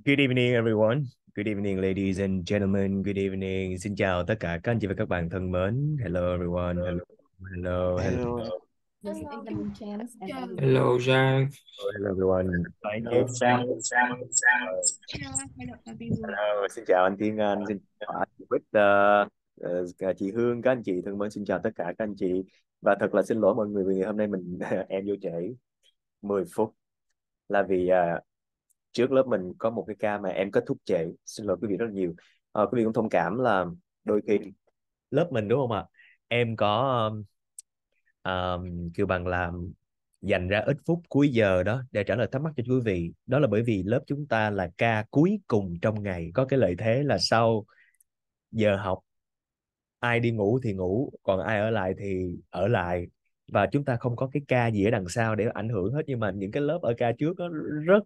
Good evening everyone. Good evening ladies and gentlemen. Good evening. Xin chào tất cả các anh chị và các bạn thân mến. Hello everyone. Hello. Hello. Hello. Hello, This incoming chance and everyone. hello Giang. Hello everyone. Anh Hello em. Giang. Hello, everyone. Hello. Xin chào anh Thiên Anh. Xin chào anh Victor. Chị Hương, các anh chị thân mến. Xin chào tất cả các anh chị. Và thật là xin lỗi mọi người vì hôm nay mình em vô trễ 10 phút. Là vì trước lớp mình có một cái ca mà em kết thúc trễ. Xin lỗi quý vị rất là nhiều. Quý vị cũng thông cảm là đôi khi lớp mình đúng không ạ? Em có kêu bằng làm dành ra ít phút cuối giờ đó để trả lời thắc mắc cho quý vị. Đó là bởi vì lớp chúng ta là ca cuối cùng trong ngày, có cái lợi thế là sau giờ học ai đi ngủ thì ngủ, còn ai ở lại thì ở lại, và chúng ta không có cái ca gì ở đằng sau để ảnh hưởng hết. Nhưng mà những cái lớp ở ca trước đó rất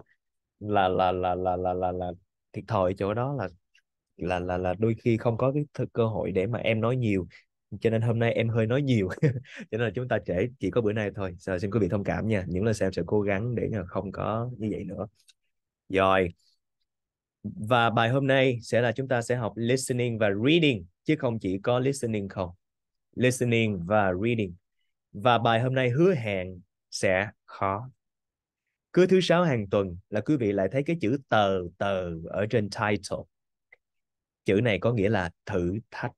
là thiệt thòi chỗ đó là đôi khi không có cái cơ hội để mà em nói nhiều, cho nên hôm nay em hơi nói nhiều cho nên là chúng ta trễ chỉ có bữa nay thôi. Xin quý vị thông cảm nha, những lần sau em sẽ cố gắng để không có như vậy nữa. Rồi, và bài hôm nay sẽ là chúng ta sẽ học listening và reading, chứ không chỉ có listening không. Listening và reading. Và bài hôm nay hứa hẹn sẽ khó. Cứ thứ sáu hàng tuần là quý vị lại thấy cái chữ tờ tờ ở trên title. Chữ này có nghĩa là thử thách.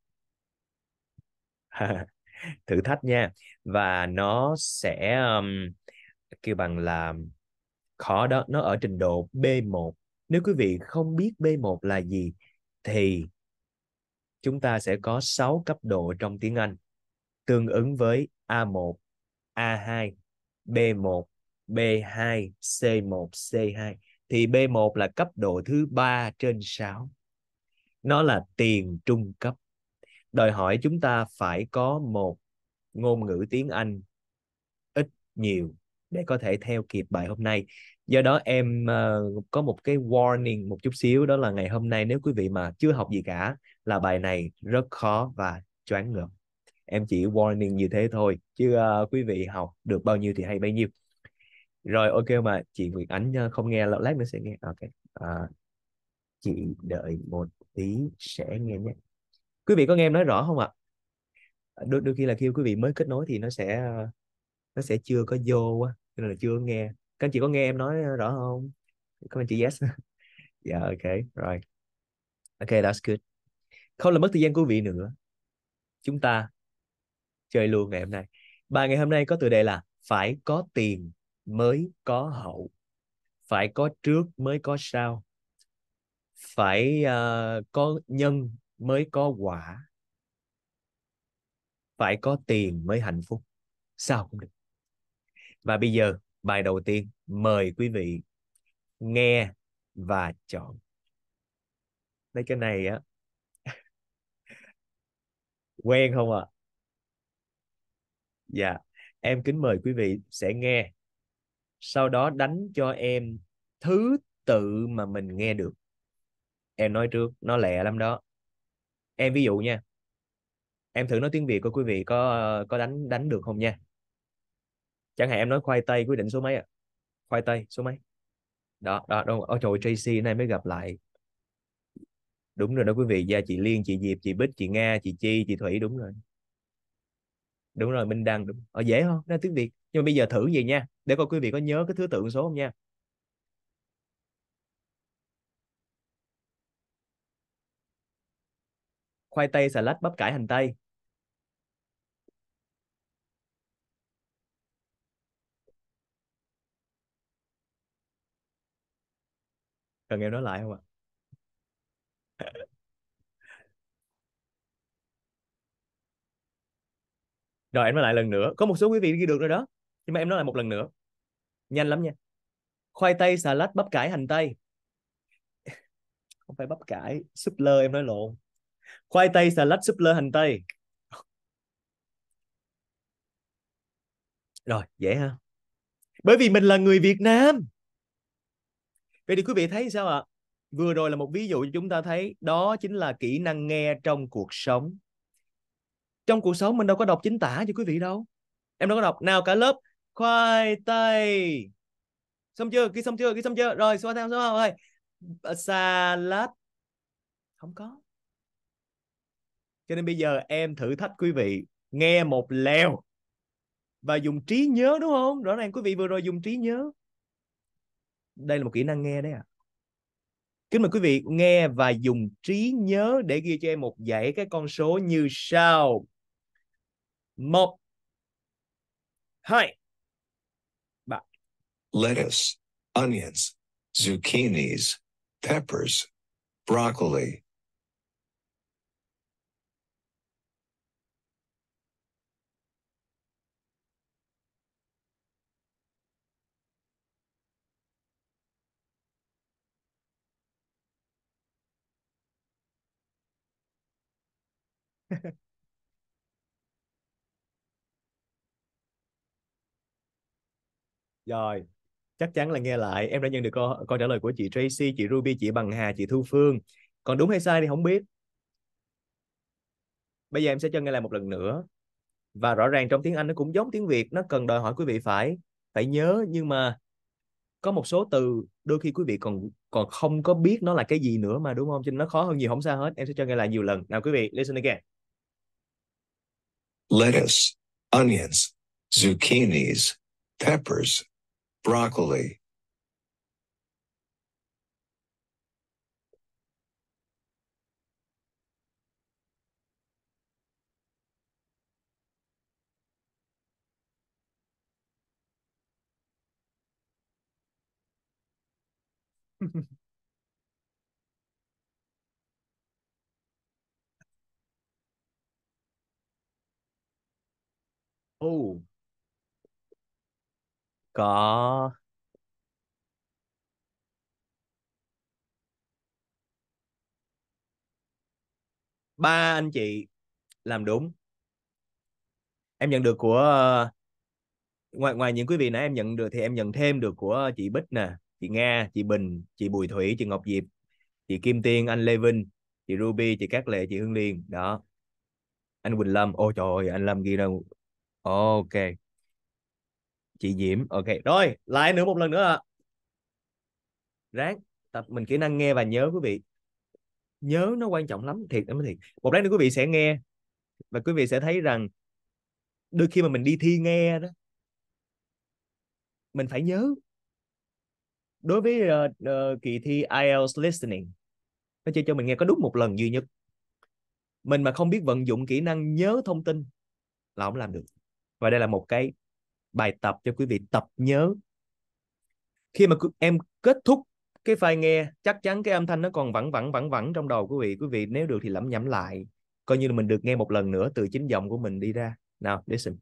Thử thách nha. Và nó sẽ kêu bằng là khó đó, nó ở trình độ B1. Nếu quý vị không biết B1 là gì thì chúng ta sẽ có 6 cấp độ trong tiếng Anh tương ứng với A1, A2, B1, B2, C1, C2. Thì B1 là cấp độ thứ 3 trên 6. Nó là tiền trung cấp. Đòi hỏi chúng ta phải có một ngôn ngữ tiếng Anh ít nhiều để có thể theo kịp bài hôm nay. Do đó em có một cái warning một chút xíu, đó là ngày hôm nay nếu quý vị mà chưa học gì cả là bài này rất khó và choáng ngợp. Em chỉ warning như thế thôi, chứ quý vị học được bao nhiêu thì hay bấy nhiêu. Rồi, ok mà chị Nguyệt Ánh không nghe, lát nữa sẽ nghe. Ok, chị đợi một tí sẽ nghe nhé. Quý vị có nghe em nói rõ không ạ? Đôi khi là khi quý vị mới kết nối thì nó sẽ chưa có vô á, cho nên là chưa nghe. Các anh chị có nghe em nói rõ không? Các anh chị yes. Dạ, ok rồi. Ok, that's good. Không làm mất thời gian của quý vị nữa, chúng ta chơi luôn ngày hôm nay. Bài ngày hôm nay có tựa đề là phải có tiền mới có hậu, phải có trước mới có sau, phải có nhân mới có quả, phải có tiền mới hạnh phúc. Sao cũng được. Và bây giờ bài đầu tiên, mời quý vị nghe và chọn. Mấy cái này á quen không ạ? Dạ, em kính mời quý vị sẽ nghe, sau đó đánh cho em thứ tự mà mình nghe được. Em nói trước, nó lẹ lắm đó. Em ví dụ nha, em thử nói tiếng Việt của quý vị có đánh được không nha. Chẳng hạn em nói khoai tây, quyết định số mấy ạ? Khoai tây số mấy? Đó đó đâu. Ôi trời, Tracy nay mới gặp lại. Đúng rồi đó quý vị. Gia, chị Liên, chị Diệp, chị Bích, chị Nga, chị Chi, chị Thủy, đúng rồi. Đúng rồi, Minh Đăng, đúng. Dễ không? Đó là tiếng Việt. Nhưng mà bây giờ thử gì nha, để coi quý vị có nhớ cái thứ tự số không nha. Khoai tây, xà lách, bắp cải, hành tây. Cần em nói lại không ạ? Rồi em nói lại lần nữa. Có một số quý vị ghi được rồi đó, nhưng mà em nói lại một lần nữa, nhanh lắm nha. Khoai tây, xà lách, bắp cải, hành tây. Không phải bắp cải, súp lơ, em nói lộn. Khoai tây, xà lách, súp lơ, hành tây. Rồi, dễ ha. Bởi vì mình là người Việt Nam. Vậy thì quý vị thấy sao ạ? Vừa rồi là một ví dụ cho chúng ta thấy đó chính là kỹ năng nghe trong cuộc sống. Trong cuộc sống mình đâu có đọc chính tả cho quý vị đâu. Em đâu có đọc nào cả lớp khoai tây. Xong chưa? Ghi xong chưa? Ghi xong chưa? Rồi, số theo số rồi. Salad không có. Cho nên bây giờ em thử thách quý vị nghe một lèo và dùng trí nhớ, đúng không? Rõ ràng quý vị vừa rồi dùng trí nhớ. Đây là một kỹ năng nghe đấy à. Kính mời quý vị nghe và dùng trí nhớ để ghi cho em một dãy các con số như sau: 1, 2, 3. lettuce, onions, zucchinis, peppers, broccoli. Rồi, chắc chắn là nghe lại. Em đã nhận được câu trả lời của chị Tracy, chị Ruby, chị Bằng Hà, chị Thu Phương. Còn đúng hay sai thì không biết. Bây giờ em sẽ cho nghe lại một lần nữa. Và rõ ràng trong tiếng Anh nó cũng giống tiếng Việt, nó cần đòi hỏi quý vị phải phải nhớ, nhưng mà có một số từ đôi khi quý vị còn còn không có biết nó là cái gì nữa mà, đúng không? Cho nên nó khó hơn nhiều, không sao hết. Em sẽ cho nghe lại nhiều lần. Nào quý vị, listen again. lettuce, onions, zucchinis, peppers, broccoli. Oh, có 3 anh chị làm đúng. Em nhận được của ngoài những quý vị nãy em nhận được thì em nhận thêm được của chị Bích nè, chị Nga, chị Bình, chị Bùi Thủy, chị Ngọc Diệp, chị Kim Tiên, anh Lê Vinh, chị Ruby, chị Cát Lệ, chị Hương Liên đó, anh Quỳnh Lâm. Ôi trời ơi, anh Lâm ghi đâu. Ok, chị Diễm. Ok rồi, lại nữa một lần nữa ạ. Ráng tập mình kỹ năng nghe và nhớ quý vị. Nhớ nó quan trọng lắm, thiệt, em thiệt. Một lát nữa quý vị sẽ nghe và quý vị sẽ thấy rằng đôi khi mà mình đi thi nghe đó, mình phải nhớ. Đối với kỳ thi IELTS listening, nó chỉ cho mình nghe có đúng một lần duy nhất. Mình mà không biết vận dụng kỹ năng nhớ thông tin là không làm được. Và đây là một cái bài tập cho quý vị tập nhớ. Khi mà em kết thúc cái file nghe, chắc chắn cái âm thanh nó còn vẳng vẳng trong đầu quý vị. Quý vị nếu được thì lẩm nhẩm lại, coi như là mình được nghe một lần nữa từ chính giọng của mình đi ra. Nào, listen.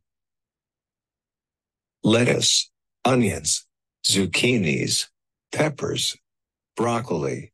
lettuce, onions, zucchinis, peppers, broccoli.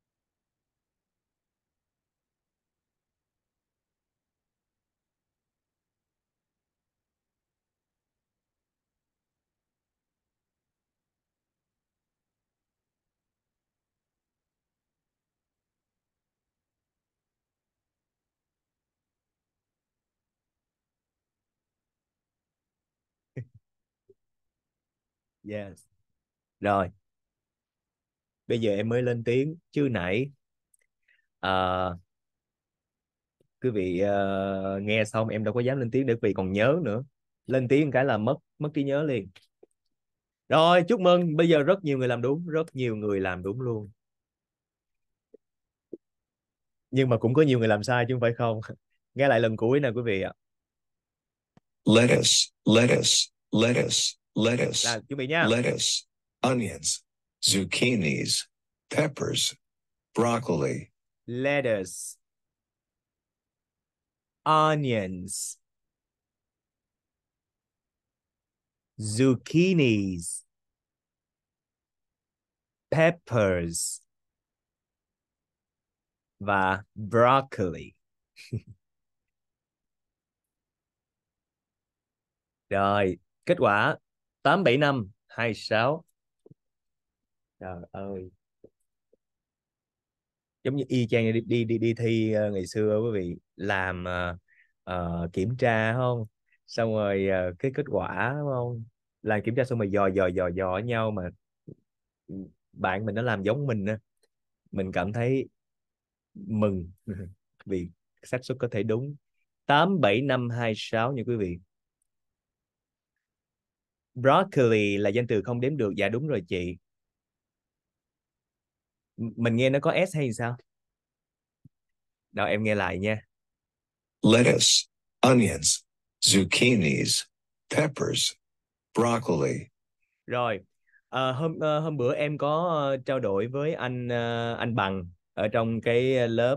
Yes. Rồi, bây giờ em mới lên tiếng chứ nãy ờ, quý vị nghe xong em đâu có dám lên tiếng để quý vị còn nhớ nữa. Lên tiếng cái là mất mất trí nhớ liền. Rồi, chúc mừng, bây giờ rất nhiều người làm đúng, rất nhiều người làm đúng luôn. Nhưng mà cũng có nhiều người làm sai chứ không phải không. Nghe lại lần cuối nè quý vị ạ. lettuce, lettuce, lettuce, lettuce, Là chuẩn bị nha. lettuce, onions, zucchinis, peppers, broccoli. Lettuce, onions, zucchinis, peppers và broccoli. Rồi, kết quả 87526. Trời ơi, giống như y chang đi thi ngày xưa quý vị, làm kiểm tra không, xong rồi cái kết quả đúng không, làm kiểm tra xong rồi dò dò dò dò ở nhau mà bạn mình nó làm giống mình á, Mình cảm thấy mừng vì xác suất có thể đúng. 8, 7, 5, 2, 6 nha quý vị. Broccoli là danh từ không đếm được. Dạ đúng rồi chị. Mình nghe nó có S hay sao? Đâu em nghe lại nha. lettuce, onions, zucchinis, peppers, broccoli. Rồi, hôm bữa em có trao đổi với anh Bằng ở trong cái lớp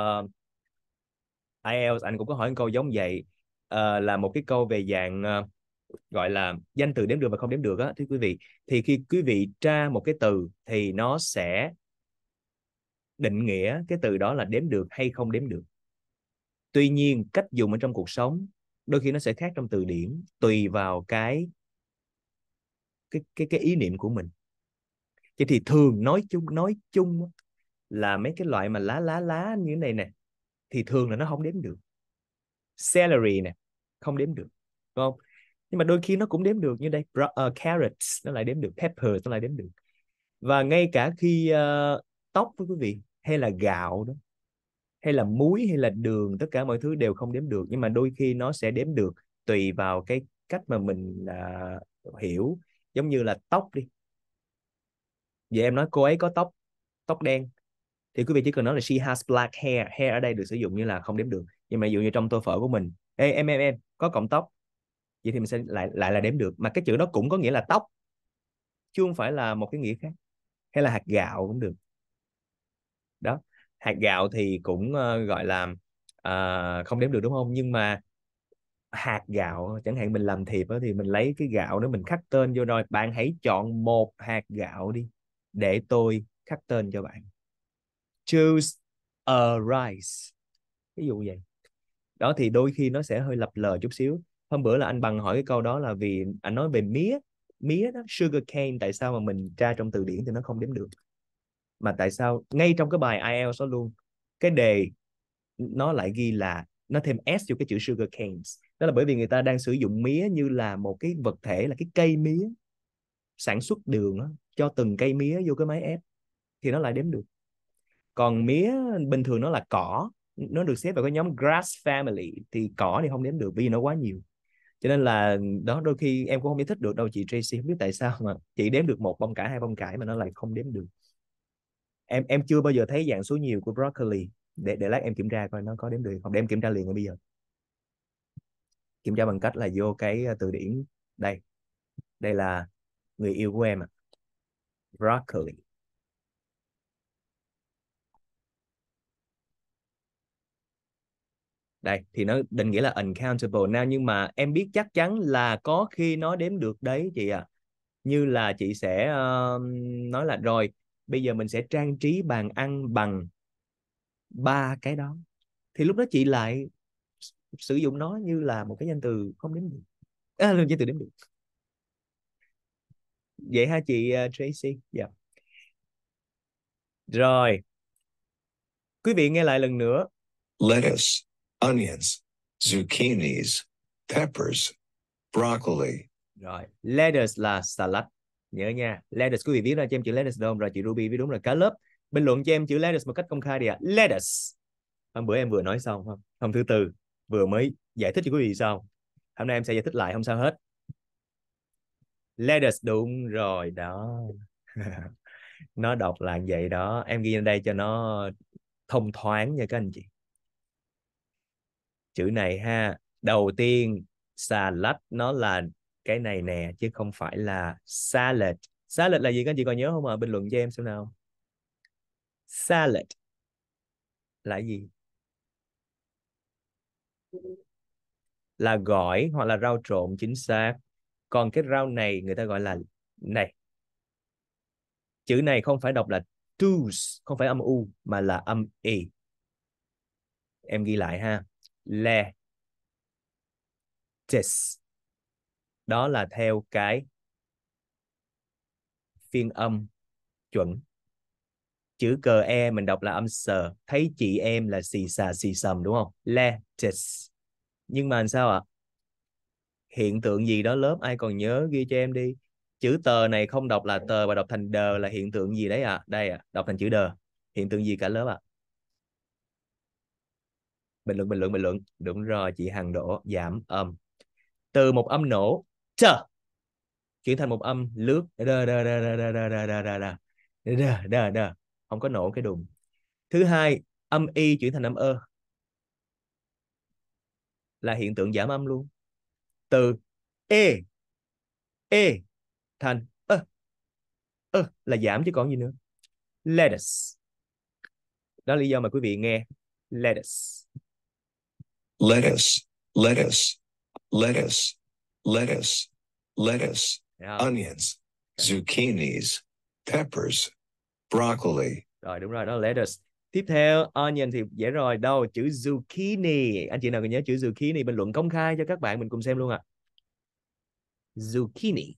IELTS, anh cũng có hỏi một câu giống vậy. Là một cái câu về dạng gọi là danh từ đếm được và không đếm được á, thưa quý vị. Thì khi quý vị tra một cái từ thì nó sẽ định nghĩa cái từ đó là đếm được hay không đếm được. Tuy nhiên cách dùng ở trong cuộc sống đôi khi nó sẽ khác trong từ điển, tùy vào cái ý niệm của mình. Vậy thì thường nói chung là mấy cái loại mà lá như thế này nè thì thường là nó không đếm được. Celery nè không đếm được, đúng không? Nhưng mà đôi khi nó cũng đếm được, như đây carrots nó lại đếm được, peppers nó lại đếm được. Và ngay cả khi tóc với quý vị, hay là gạo đó, hay là muối, hay là đường, tất cả mọi thứ đều không đếm được, nhưng mà đôi khi nó sẽ đếm được tùy vào cái cách mà mình hiểu. Giống như là tóc đi, vậy em nói cô ấy có tóc tóc đen thì quý vị chỉ cần nói là she has black hair. Hair ở đây được sử dụng như là không đếm được. Nhưng mà ví dụ như trong tô phở của mình, ê em có cọng tóc, vậy thì mình sẽ lại là đếm được, mà cái chữ đó cũng có nghĩa là tóc chứ không phải là một cái nghĩa khác. Hay là hạt gạo cũng được đó. Hạt gạo thì cũng gọi là không đếm được, đúng không? Nhưng mà hạt gạo chẳng hạn mình làm thiệp đó, thì mình lấy cái gạo đó mình khắc tên vô, rồi bạn hãy chọn một hạt gạo đi để tôi khắc tên cho bạn. Choose a rice, ví dụ vậy đó. Thì đôi khi nó sẽ hơi lập lờ chút xíu. Hôm bữa là anh Bằng hỏi cái câu đó là vì anh nói về mía. Mía đó, sugar cane, tại sao mà mình tra trong từ điển thì nó không đếm được, mà tại sao ngay trong cái bài IELTS đó luôn, cái đề nó lại ghi là nó thêm S vô cái chữ sugar canes. Đó là bởi vì người ta đang sử dụng mía như là một cái vật thể, là cái cây mía, sản xuất đường đó, cho từng cây mía vô cái máy ép thì nó lại đếm được. Còn mía bình thường nó là cỏ, nó được xếp vào cái nhóm grass family, thì cỏ thì không đếm được vì nó quá nhiều. Cho nên là đó, đôi khi em cũng không giải thích được đâu chị Tracy, không biết tại sao mà chị đếm được một bông cải, hai bông cải mà nó lại không đếm được. Em chưa bao giờ thấy dạng số nhiều của broccoli. Để lát em kiểm tra coi nó có đếm được không, để em kiểm tra liền ngay bây giờ. Kiểm tra bằng cách là vô cái từ điển đây. Đây là người yêu của em, broccoli. Đây thì nó định nghĩa là uncountable now, nhưng mà em biết chắc chắn là có khi nó đếm được đấy chị à. Như là chị sẽ nói là rồi bây giờ mình sẽ trang trí bàn ăn bằng 3 cái đó, thì lúc đó chị lại sử dụng nó như là một cái danh từ không đếm được, danh từ đếm được. Vậy ha chị Tracy. Dạ. Rồi, quý vị nghe lại lần nữa. lettuce, onions, zucchinis, peppers, broccoli. Rồi, lettuce là salad. Nhớ nha, lettuce, quý vị viết ra cho em chữ lettuce đâu? Rồi chị Ruby viết đúng rồi. Cả lớp bình luận cho em chữ lettuce một cách công khai đi ạ. Lettuce. Hôm bữa em vừa nói xong không? Hôm thứ tư vừa mới giải thích cho quý vị xong. Hôm nay em sẽ giải thích lại, không sao hết. Lettuce đúng rồi đó. Nó đọc là vậy đó. Em ghi lên đây cho nó thông thoáng nha các anh chị. Chữ này ha. Đầu tiên salad nó là cái này nè, chứ không phải là salad. Salad là gì các anh chị còn nhớ không ạ? Bình luận cho em xem nào. Salad là gì? Là gỏi hoặc là rau trộn, chính xác. Còn cái rau này người ta gọi là này. Chữ này không phải đọc là tus, không phải âm u mà là âm y. Em ghi lại ha. Lettuce. Đó là theo cái phiên âm chuẩn. Chữ cờ e mình đọc là âm sờ. Thấy chị em là xì xà xì sầm đúng không? Lettuce. Nhưng mà sao ạ? Hiện tượng gì đó lớp ai còn nhớ ghi cho em đi. Chữ tờ này không đọc là tờ mà đọc thành đờ là hiện tượng gì đấy ạ? Đây ạ, đọc thành chữ đờ. Hiện tượng gì cả lớp ạ? Bình luận. Đúng rồi, chị Hằng Đỗ, giảm âm. Từ một âm nổ chờ chuyển thành một âm lướt đơ đơ đơ đơ đơ đơ đơ đơ đơ đơ đơ đơ, không có nổ cái đùng. Thứ hai, âm y chuyển thành âm ơ là hiện tượng giảm âm luôn. Từ e thành là giảm chứ còn gì nữa. Lettuce, đó là lý do mà quý vị nghe lettuce. lettuce, lettuce, lettuce, lettuce, lettuce, Đó. onions, zucchinis, peppers, broccoli. Rồi đúng rồi, đó là lettuce. Tiếp theo onion thì dễ rồi, đâu chữ zucchini. Anh chị nào còn nhớ chữ zucchini, bình luận công khai cho các bạn mình cùng xem luôn ạ. Zucchini.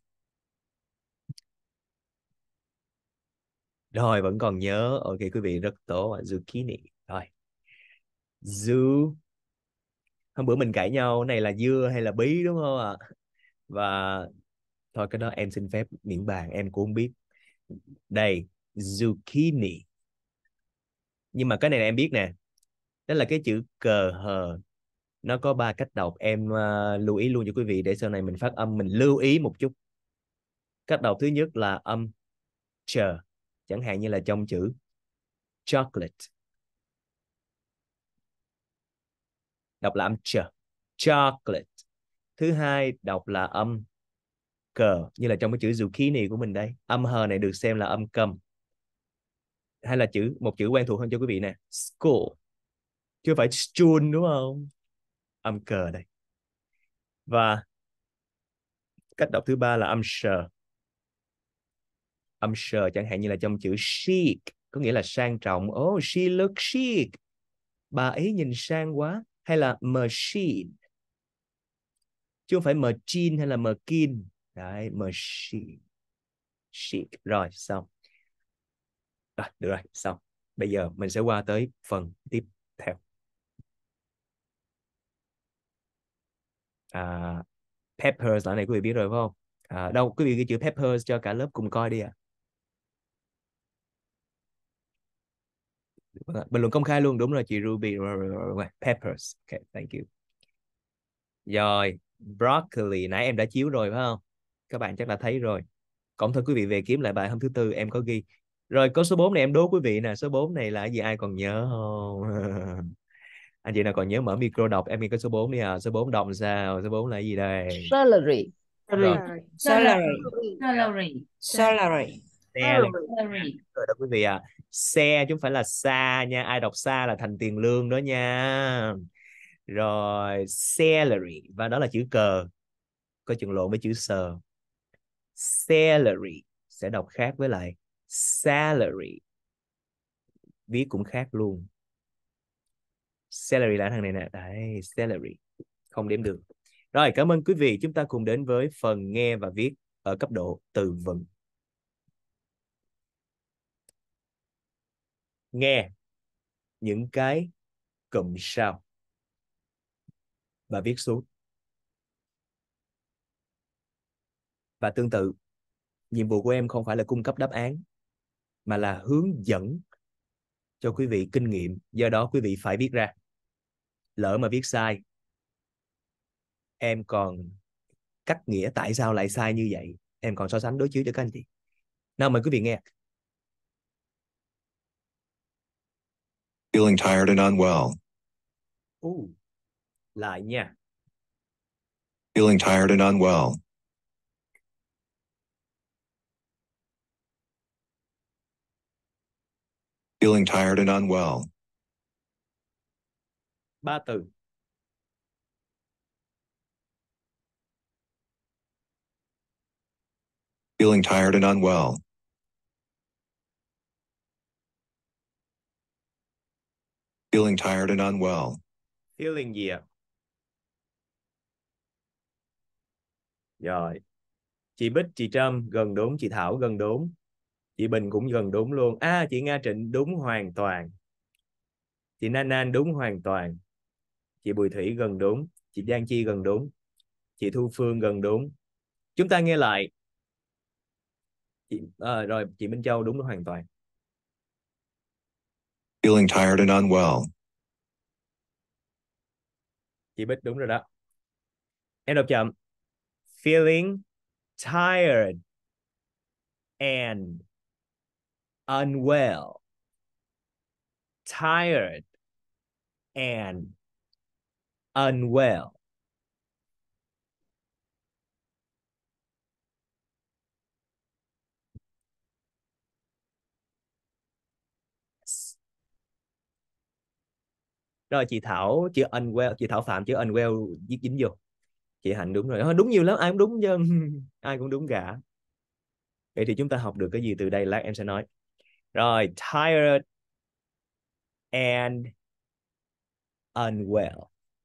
Rồi vẫn còn nhớ, ok quý vị rất tốt. Zucchini. Rồi zu, hôm bữa mình cãi nhau này là dưa hay là bí đúng không ạ? Và thôi cái đó em xin phép miễn bàn, em cũng không biết. Đây, zucchini. Nhưng mà cái này là em biết nè, đó là cái chữ cờ hờ. Nó có 3 cách đọc, em lưu ý luôn cho quý vị để sau này mình phát âm mình lưu ý một chút. Cách đọc thứ nhất là âm chờ, chẳng hạn như là trong chữ chocolate, đọc là âm chờ, chocolate. Thứ hai đọc là âm cờ, như là trong cái chữ zucchini của mình đây, âm hờ này được xem là âm cầm. Hay là một chữ quen thuộc hơn cho quý vị nè, school, chứ không phải school đúng không, âm cờ đây. Và cách đọc thứ ba là âm sờ, âm sờ chẳng hạn như là trong chữ chic, có nghĩa là sang trọng. Oh, she looks chic, bà ấy nhìn sang quá. Hay là machine, chứ không phải machine hay là machine. Đấy, machine, chic. Rồi xong. Rồi, được rồi, xong. Bây giờ mình sẽ qua tới phần tiếp theo. Peppers là này quý vị biết rồi phải không? Đâu quý vị ghi chữ peppers cho cả lớp cùng coi đi ạ. Bình luận công khai luôn, đúng rồi chị Ruby. Peppers, okay, thank you. Rồi broccoli nãy em đã chiếu rồi phải không? Các bạn chắc là thấy rồi. Còn thôi quý vị về kiếm lại bài hôm thứ tư em có ghi. Rồi có số 4 này em đố quý vị nè, số 4 này là gì, ai còn nhớ không? Anh chị nào còn nhớ mở micro đọc em nghe cái số 4 đi à. Số 4 đọc sao? Số 4 là gì đây? Celery. Rồi. Salary. Salary. Salary. Xe rồi đó quý vị à. Xe chứ không phải là xa nha, ai đọc xa là thành tiền lương đó nha. Rồi celery, và đó là chữ cờ, có chừng lộn với chữ sờ. Celery sẽ đọc khác với lại salary, viết cũng khác luôn. Celery là thằng này nè, đấy, celery không đếm được. Rồi cảm ơn quý vị, chúng ta cùng đến với phần nghe và viết ở cấp độ từ vựng. Nghe những cái cụm sau và viết xuống. Và tương tự, nhiệm vụ của em không phải là cung cấp đáp án mà là hướng dẫn cho quý vị kinh nghiệm, do đó quý vị phải viết ra. Lỡ mà viết sai, em còn cách nghĩa tại sao lại sai như vậy, em còn so sánh đối chiếu cho các anh chị. Nào mời quý vị nghe. Feeling tired and unwell. Lại nha. Feeling tired and unwell. Feeling tired and unwell. 3 từ. Feeling tired and unwell. Feeling tired and unwell. Feeling gì ạ? Rồi. Chị Bích, chị Trâm gần đúng, chị Thảo gần đúng, chị Bình cũng gần đúng luôn. Chị Nga Trịnh đúng hoàn toàn, chị Nan Nan đúng hoàn toàn, chị Bùi Thủy gần đúng, chị Giang Chi gần đúng, chị Thu Phương gần đúng. Chúng ta nghe lại. Rồi chị Minh Châu đúng hoàn toàn. Feeling tired and unwell. Chị Bích đúng rồi đó. Em đọc chậm. Feeling tired and unwell. Tired and unwell. Rồi chị Thảo chữ unwell, chị Thảo Phạm chữ unwell viết dính vô. Chị Hạnh đúng rồi. Đúng nhiều lắm, ai cũng đúng chứ. Ai cũng đúng cả. Vậy thì chúng ta học được cái gì từ đây, lát em sẽ nói. Rồi, tired and unwell.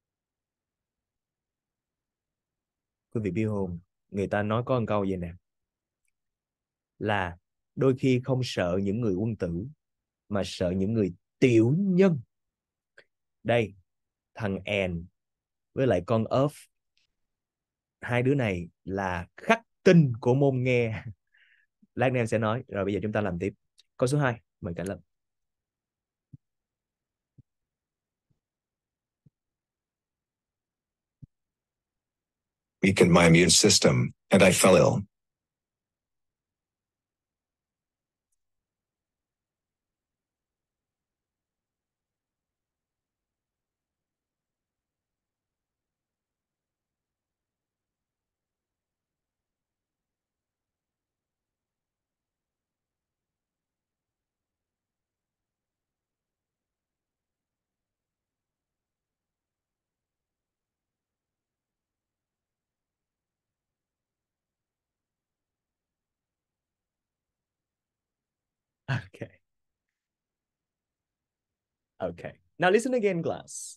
Quý vị biết không, người ta nói có một câu gì nè, là đôi khi không sợ những người quân tử mà sợ những người tiểu nhân. Đây, thằng and với lại con of, hai đứa này là khắc tinh của môn nghe. Lát nữa em sẽ nói. Rồi bây giờ chúng ta làm tiếp. Câu số 2, mời Cảnh Lâm. Weakened my immune system, and I fell ill. Okay. Okay. Now listen again, class.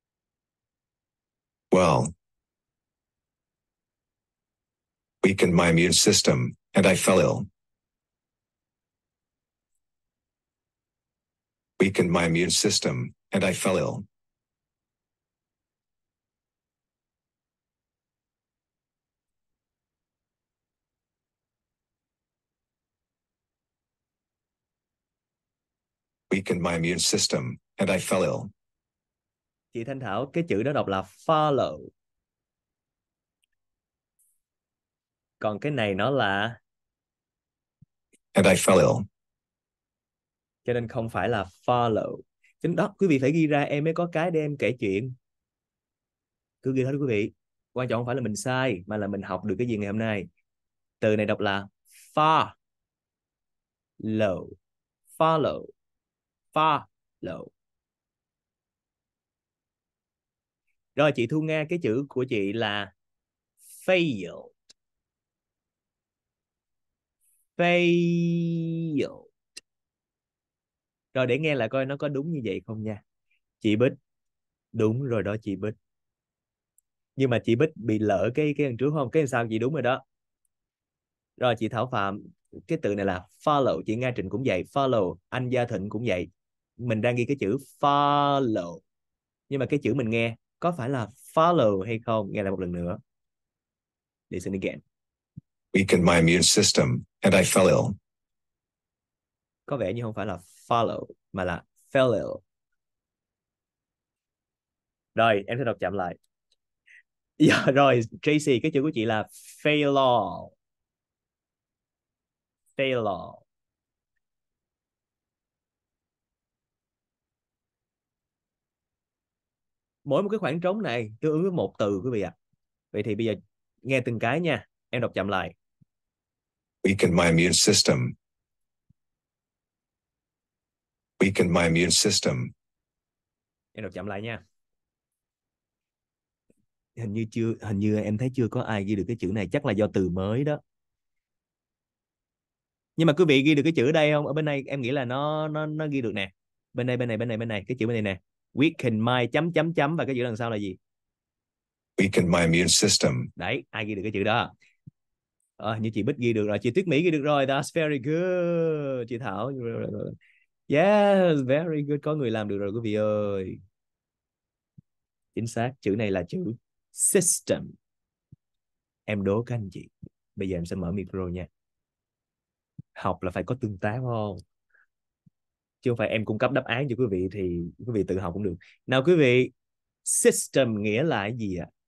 Well, weakened my immune system, and I fell ill. Weakened my immune system, and I fell ill. Weakened my immune system, and I fell ill. Chị Thanh Thảo, cái chữ đó đọc là follow. Còn cái này nó là, And I fell ill. cho nên không phải là follow. Chính đó, quý vị phải ghi ra em mới có cái để em kể chuyện. Cứ ghi thôi quý vị. Quan trọng không phải là mình sai, mà là mình học được cái gì ngày hôm nay. Từ này đọc là follow. Follow. Follow. Rồi chị Thu Nga, cái chữ của chị là fail. Fail. Rồi để nghe lại coi nó có đúng như vậy không nha. Chị Bích, đúng rồi đó chị Bích. Nhưng mà chị Bích bị lỡ cái lần trước không? Cái sao chị đúng rồi đó. Rồi chị Thảo Phạm, cái từ này là follow. Chị Nga Trịnh cũng vậy, follow. Anh Gia Thịnh cũng vậy. Mình đang ghi cái chữ follow. Nhưng mà cái chữ mình nghe có phải là follow hay không? Nghe lại một lần nữa. Listen again. Weakened my immune system, and I fell ill. Có vẻ như không phải là follow mà là fell ill. Rồi em sẽ đọc chậm lại. Dạ, rồi Tracy, cái chữ của chị là fail. Fail. Mỗi một cái khoảng trống này tương ứng với một từ quý vị ạ. Vậy thì bây giờ nghe từng cái nha. Em đọc chậm lại. Weakened my immune system. Weakened my immune system. Em đọc chậm lại nha. Hình như em thấy chưa có ai ghi được cái chữ này, chắc là do từ mới đó. Nhưng mà quý vị ghi được cái chữ ở đây không? Ở bên đây em nghĩ là nó ghi được nè. Bên này, cái chữ bên này nè. Weaken my chấm chấm chấm và cái chữ đằng sau là gì? Weakened my immune system. Đấy, ai ghi được cái chữ đó? Như chị Bích ghi được rồi, chị Tuyết Mỹ ghi được rồi. That's very good. Chị Thảo. Yes, very good. Có người làm được rồi quý vị ơi. Chính xác, chữ này là chữ system. Em đố các anh chị. Bây giờ em sẽ mở micro nha. Học là phải có tương tác không? chứ không phải em cung cấp đáp án cho quý vị thì quý vị tự học cũng được. Nào quý vị, system nghĩa là cái gì ạ?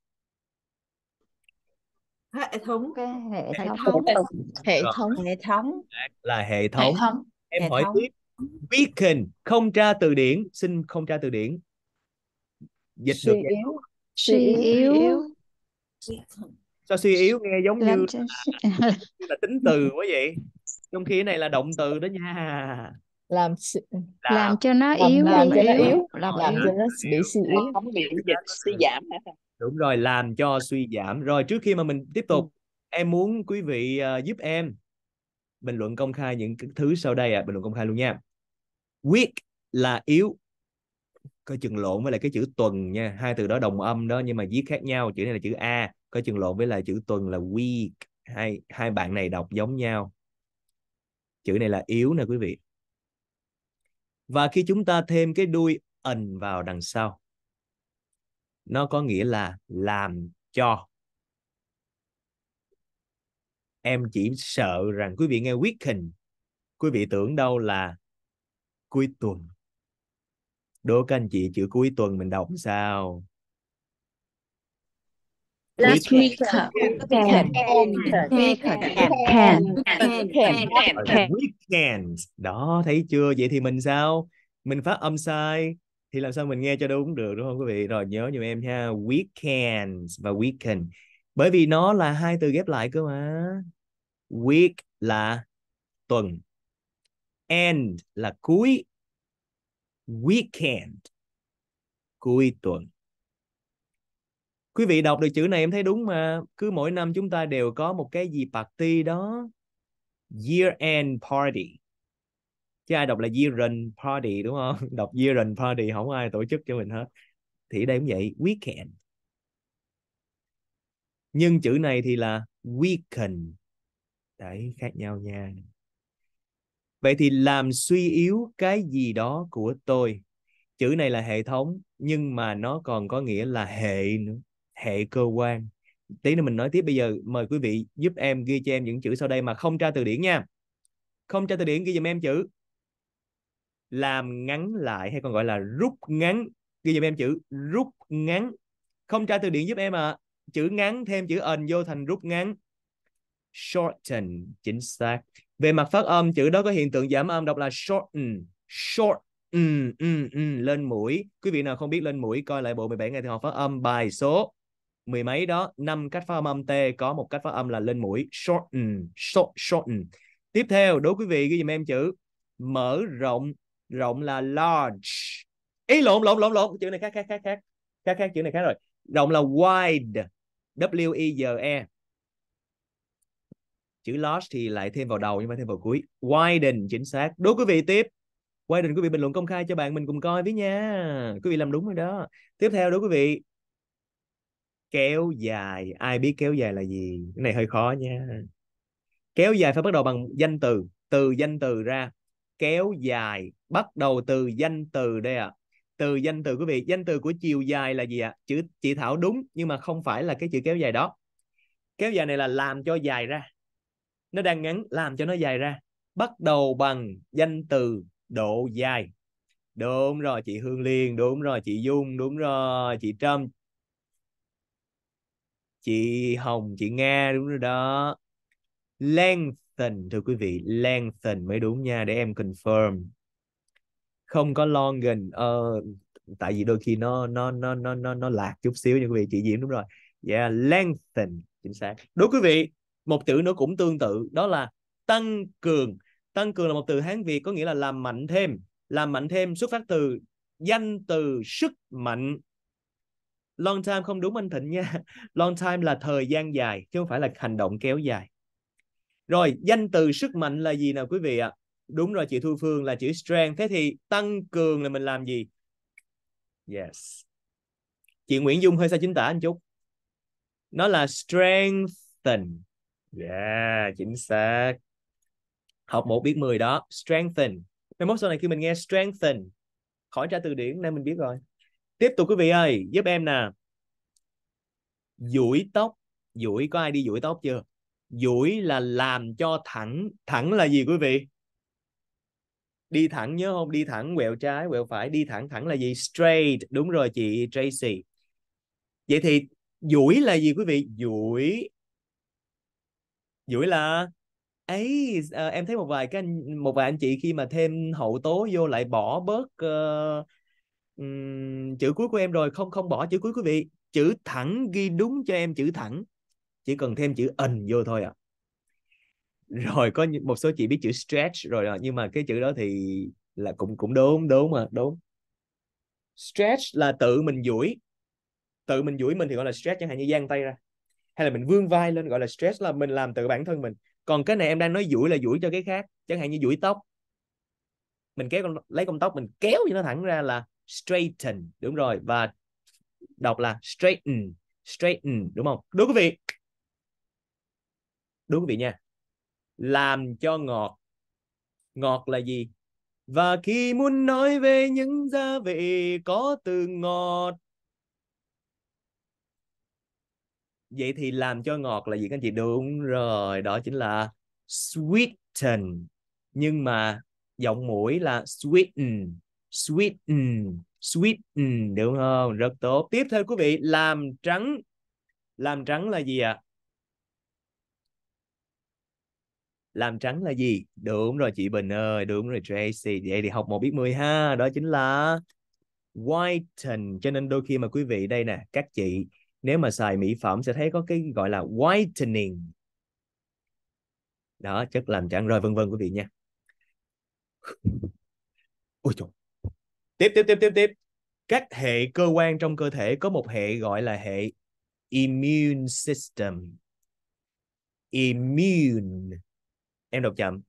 Hệ thống. Cái hệ Hệ thống. thống. Hệ Rồi, thống. Hệ thống. là hệ Hệ thống. thống. Em Hệ hỏi thống. tiếp, weaken, không tra từ điển, xin không tra từ điển. Dịch được Suy chưa? yếu. Suy yếu. Sao suy yếu nghe giống Làm như cho là tính từ quá vậy? Trong khi cái này là động từ đó nha. làm làm cho nó yếu làm đi. cho nó yếu, Làm làm yếu. cho nó bị suy Hệ yếu. thống bị dịch suy giảm hả? Đúng rồi, làm cho suy giảm. Rồi trước khi mà mình tiếp tục, em muốn quý vị giúp em bình luận công khai những cái thứ sau đây bình luận công khai luôn nha. Weak là yếu, coi chừng lộn với lại cái chữ tuần nha, hai từ đó đồng âm đó nhưng mà viết khác nhau. Chữ này là chữ A, coi chừng lộn với lại chữ tuần là weak. Hai bạn này đọc giống nhau. Chữ này là yếu nè quý vị. Và khi chúng ta thêm cái đuôi ần vào đằng sau, nó có nghĩa là làm cho. Em chỉ sợ rằng quý vị nghe weekend, quý vị tưởng đâu là cuối tuần. Đố các anh chị chữ cuối tuần mình đọc sao? Last week. Weekend. Đó, thấy chưa? Vậy thì mình sao? Mình phát âm sai thì làm sao mình nghe cho đúng được, đúng không quý vị? Rồi nhớ giùm em ha, weekend và weekend. Bởi vì nó là hai từ ghép lại cơ mà. Week là tuần, end là cuối, weekend cuối tuần. Quý vị đọc được chữ này em thấy đúng mà. Cứ mỗi năm chúng ta đều có một cái gì party đó, year end party, chứ ai đọc là year end party đúng không? Đọc year end party không ai tổ chức cho mình hết. Thì ở đây cũng vậy, weekend. Nhưng chữ này thì là weekend. Đấy, khác nhau nha. Vậy thì làm suy yếu cái gì đó của tôi. Chữ này là hệ thống, nhưng mà nó còn có nghĩa là hệ nữa. Hệ cơ quan. Tí nữa mình nói tiếp. Bây giờ mời quý vị giúp em ghi cho em những chữ sau đây mà không tra từ điển nha. Không tra từ điển ghi giùm em chữ làm ngắn lại, hay còn gọi là rút ngắn. Ghi giùm em chữ rút ngắn. Không tra từ điển giúp em chữ ngắn thêm chữ ần vô thành rút ngắn. Shorten, chính xác. Về mặt phát âm, chữ đó có hiện tượng giảm âm, đọc là shorten. Short. Lên mũi. Quý vị nào không biết lên mũi, coi lại bộ 17 ngày thì học phát âm bài số mười mấy đó, 5 cách phát âm âm T, có một cách phát âm là lên mũi. Shorten, shorten. Tiếp theo, đố quý vị ghi giùm em chữ mở rộng. Rộng là large. Ý lộn, chữ này khác, chữ này khác rồi. Rộng là wide, W-I-D-E. Chữ large thì lại thêm vào đầu nhưng mà thêm vào cuối. Widen, chính xác. Đố quý vị tiếp. Widen, quý vị bình luận công khai cho bạn mình cùng coi với nha. Quý vị làm đúng rồi đó. Tiếp theo đố quý vị kéo dài. Ai biết kéo dài là gì? Cái này hơi khó nha. Kéo dài phải bắt đầu bằng danh từ. Từ danh từ ra. Kéo dài bắt đầu từ danh từ đây ạ. Từ danh từ quý vị. Danh từ của chiều dài là gì ạ? Chữ chị Thảo đúng nhưng mà không phải là cái chữ kéo dài đó. Kéo dài này là làm cho dài ra. Nó đang ngắn, làm cho nó dài ra. Bắt đầu bằng danh từ độ dài. Đúng rồi chị Hương Liên, đúng rồi chị Dung, đúng rồi chị Trâm, chị Hồng, chị Nga, đúng rồi đó. Lengthen, thưa quý vị, lengthen mới đúng nha, để em confirm. Không có longen. Tại vì đôi khi nó lạc chút xíu nha quý vị. Chị Diễm đúng rồi. Yeah, lengthen, chính xác. Đối quý vị, một từ nữa cũng tương tự, đó là tăng cường. Tăng cường là một từ Hán Việt có nghĩa là làm mạnh thêm. Làm mạnh thêm xuất phát từ danh từ sức mạnh. Long time không đúng anh Thịnh nha. Long time là thời gian dài chứ không phải là hành động kéo dài. Rồi, danh từ sức mạnh là gì nào quý vị ạ? Đúng rồi chị Thu Phương, là chữ strength. Thế thì tăng cường là mình làm gì? Yes. Chị Nguyễn Dung hơi sai chính tả anh chút. Nó là strengthen. Yeah, chính xác. Học 1 biết 10 đó. Strengthen. Mai mốt sau này khi mình nghe strengthen, khỏi tra từ điển, nên mình biết rồi. Tiếp tục quý vị ơi, giúp em nè. Duỗi tóc. Duỗi, có ai đi duỗi tóc chưa? Duỗi là làm cho thẳng. Thẳng là gì quý vị? Đi thẳng nhớ không? Đi thẳng, quẹo trái, quẹo phải. Đi thẳng, thẳng là gì? Straight. Đúng rồi chị Tracy. Vậy thì duỗi là gì quý vị? Duỗi. Duỗi là ấy, em thấy một vài anh chị khi mà thêm hậu tố vô lại bỏ bớt chữ cuối của em rồi. Không, không bỏ chữ cuối quý vị. Chữ thẳng ghi đúng cho em chữ thẳng, chỉ cần thêm chữ ần vô thôi à. Rồi có một số chị biết chữ stretch rồi à, nhưng mà cái chữ đó thì là cũng cũng đúng, đúng mà, đúng. Stretch là tự mình duỗi, tự mình duỗi mình thì gọi là stretch, chẳng hạn như dang tay ra hay là mình vươn vai lên gọi là stretch, là mình làm tự bản thân mình. Còn cái này em đang nói duỗi là duỗi cho cái khác, chẳng hạn như duỗi tóc, mình lấy con tóc mình kéo cho nó thẳng ra là straighten, đúng rồi. Và đọc là straighten, straighten, đúng không? Đúng quý vị, đúng quý vị nha. Làm cho ngọt. Ngọt là gì? Và khi muốn nói về những gia vị có từ ngọt. Vậy thì làm cho ngọt là gì các anh chị? Đúng rồi, đó chính là sweeten. Nhưng mà giọng mũi là sweeten, sweeten, sweeten, đúng không? Rất tốt. Tiếp theo quý vị, làm trắng. Làm trắng là gì ạ? Làm trắng là gì? Đúng rồi chị Bình ơi, đúng rồi Tracy. Vậy thì học 1 biết 10 ha. Đó chính là whiten. Cho nên đôi khi mà quý vị đây nè, các chị nếu mà xài mỹ phẩm sẽ thấy có cái gọi là whitening. Đó, chất làm trắng rồi, vân vân quý vị nha. Ôi trời. Tiếp. Các hệ cơ quan trong cơ thể có một hệ gọi là hệ immune system. Immune. Em đọc chậm.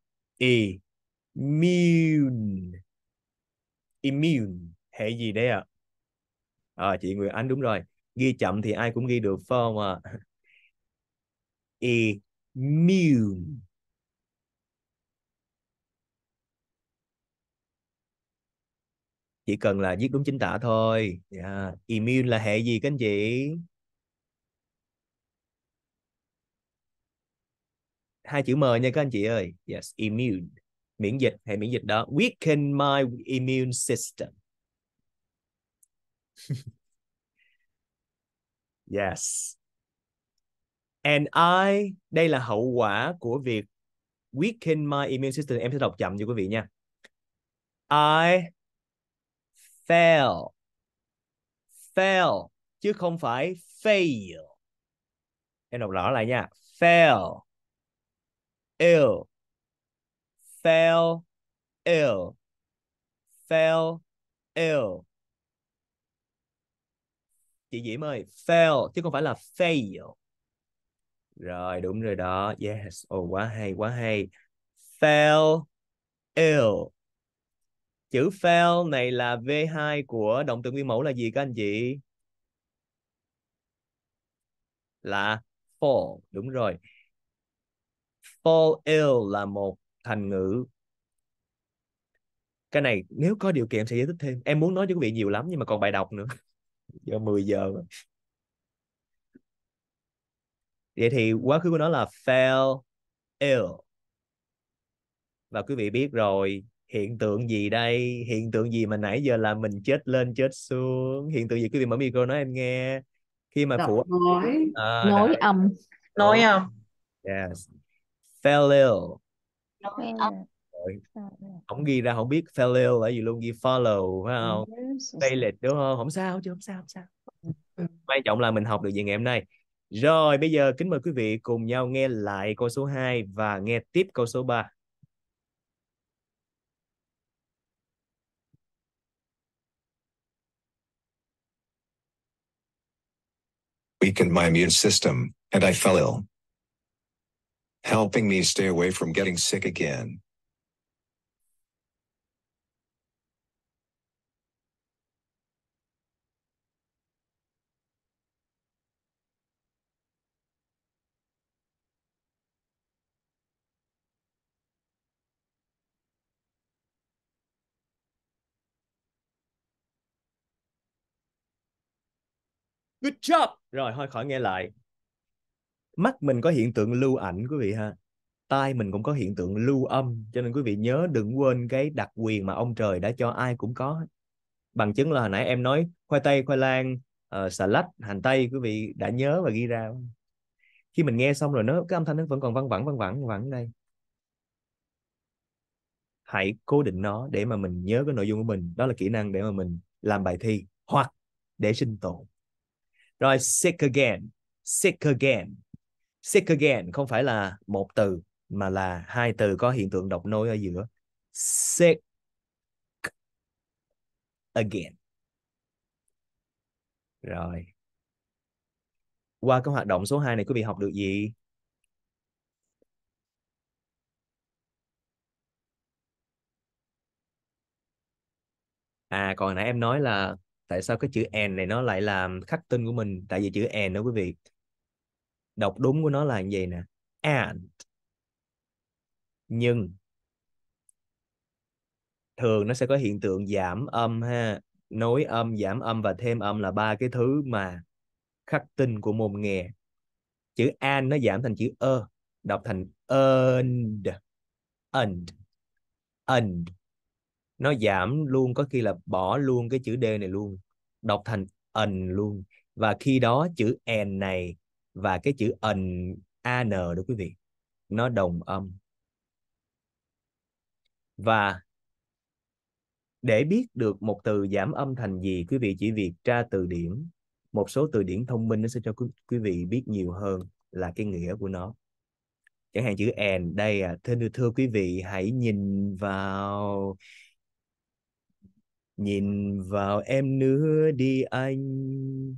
Immune. Immune. Hệ gì đấy ạ? Chị Nguyệt Ánh đúng rồi. Ghi chậm thì ai cũng ghi được phải không ạ? Immune. Chỉ cần là viết đúng chính tả thôi. Yeah. Immune là hệ gì các anh chị? Hai chữ M nha các anh chị ơi. Yes, immune. Miễn dịch, hệ miễn dịch đó. Weaken my immune system. Yes. And I, đây là hậu quả của việc weaken my immune system. Em sẽ đọc chậm cho quý vị nha. I fell. Fell, chứ không phải fail. Em đọc rõ lại nha. Fell. Ill. Fell. Ill. Fell. Ill. Chị Diễm ơi, fail chứ không phải là fail. Rồi, đúng rồi đó. Yes. Ồ, quá hay, quá hay. Fell ill. Chữ fell này là V2 của động từ nguyên mẫu là gì các anh chị? Là fall. Đúng rồi. Fall ill là một thành ngữ. Cái này nếu có điều kiện sẽ giải thích thêm. Em muốn nói cho quý vị nhiều lắm nhưng mà còn bài đọc nữa. Giờ 10 giờ rồi. Vậy thì quá khứ của nó là fell ill. Và quý vị biết rồi, hiện tượng gì đây? Hiện tượng gì mà nãy giờ là mình chết lên chết xuống? Hiện tượng gì? Quý vị mở micro nói em nghe. Khi mà Đọc phụ nói. Nối đấy, âm. Nói đúng. không? Yes. Fell ill. Nói ốc. Rồi. Không ghi ra không biết fell ill là gì luôn, ghi follow phải không? Tây lịch đúng không? Không sao chứ, không sao, không sao. Quan trọng là mình học được gì ngày hôm nay. Rồi bây giờ kính mời quý vị cùng nhau nghe lại câu số 2 và nghe tiếp câu số 3. Weakened my immune system, and I fell ill, helping me stay away from getting sick again. Good job. Rồi thôi khỏi nghe lại. Mắt mình có hiện tượng lưu ảnh quý vị ha. tai mình cũng có hiện tượng lưu âm, cho nên quý vị nhớ đừng quên cái đặc quyền mà ông trời đã cho ai cũng có. Bằng chứng là hồi nãy em nói khoai tây, khoai lang, xà lách, hành tây, quý vị đã nhớ và ghi ra. Khi mình nghe xong rồi cái âm thanh nó vẫn còn văng vẳng ở đây. Hãy cố định nó để mà mình nhớ cái nội dung của mình. Đó là kỹ năng để mà mình làm bài thi hoặc để sinh tồn. Rồi, sick again. Sick again. Sick again không phải là một từ mà là hai từ có hiện tượng đọc nối ở giữa. Sick again. Rồi. Qua cái hoạt động số 2 này quý vị học được gì? Còn nãy em nói là tại sao cái chữ and này nó lại làm khắc tinh của mình? Tại vì chữ and đó quý vị, đọc đúng của nó là như vậy nè. And. Nhưng thường nó sẽ có hiện tượng giảm âm ha. Nối âm, giảm âm và thêm âm là ba cái thứ mà khắc tinh của môn nghe. Chữ an nó giảm thành chữ đọc thành and. And. And. Nó giảm luôn, có khi là bỏ luôn cái chữ D này luôn, đọc thành ần luôn. Và khi đó chữ N này và cái chữ ần AN đó quý vị, nó đồng âm. Và để biết được một từ giảm âm thành gì, quý vị chỉ việc tra từ điển. Một số từ điển thông minh nó sẽ cho quý vị biết nhiều hơn là cái nghĩa của nó. Chẳng hạn chữ N đây thưa quý vị hãy nhìn vào em nữa đi anh.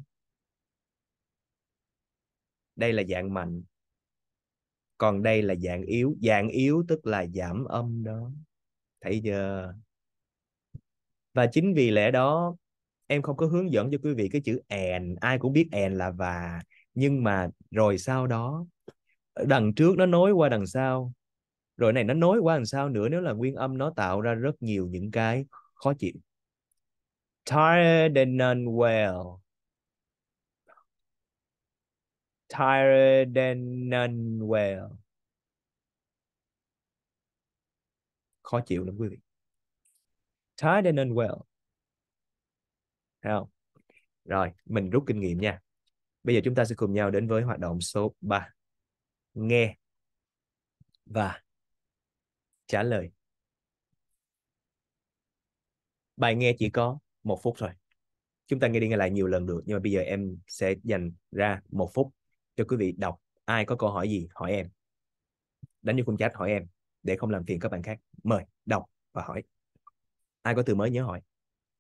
Đây là dạng mạnh, còn đây là dạng yếu. Dạng yếu tức là giảm âm đó, thấy chưa? Và chính vì lẽ đó em không có hướng dẫn cho quý vị cái chữ and. Ai cũng biết and là và, nhưng mà rồi sau đó đằng trước nó nối qua đằng sau, rồi này nó nối qua đằng sau nữa. Nếu là nguyên âm nó tạo ra rất nhiều những cái khó chịu. Tired and unwell. Tired and unwell. Khó chịu lắm quý vị. Tired and unwell. Thấy không? Rồi, mình rút kinh nghiệm nha. Bây giờ chúng ta sẽ cùng nhau đến với hoạt động số 3. Nghe và trả lời. Bài nghe chỉ có 1 phút thôi. Chúng ta nghe đi nghe lại nhiều lần được, nhưng mà bây giờ em sẽ dành ra 1 phút cho quý vị đọc. Ai có câu hỏi gì hỏi em. Đánh vô khung chat hỏi em để không làm phiền các bạn khác. Mời đọc và hỏi. Ai có từ mới nhớ hỏi.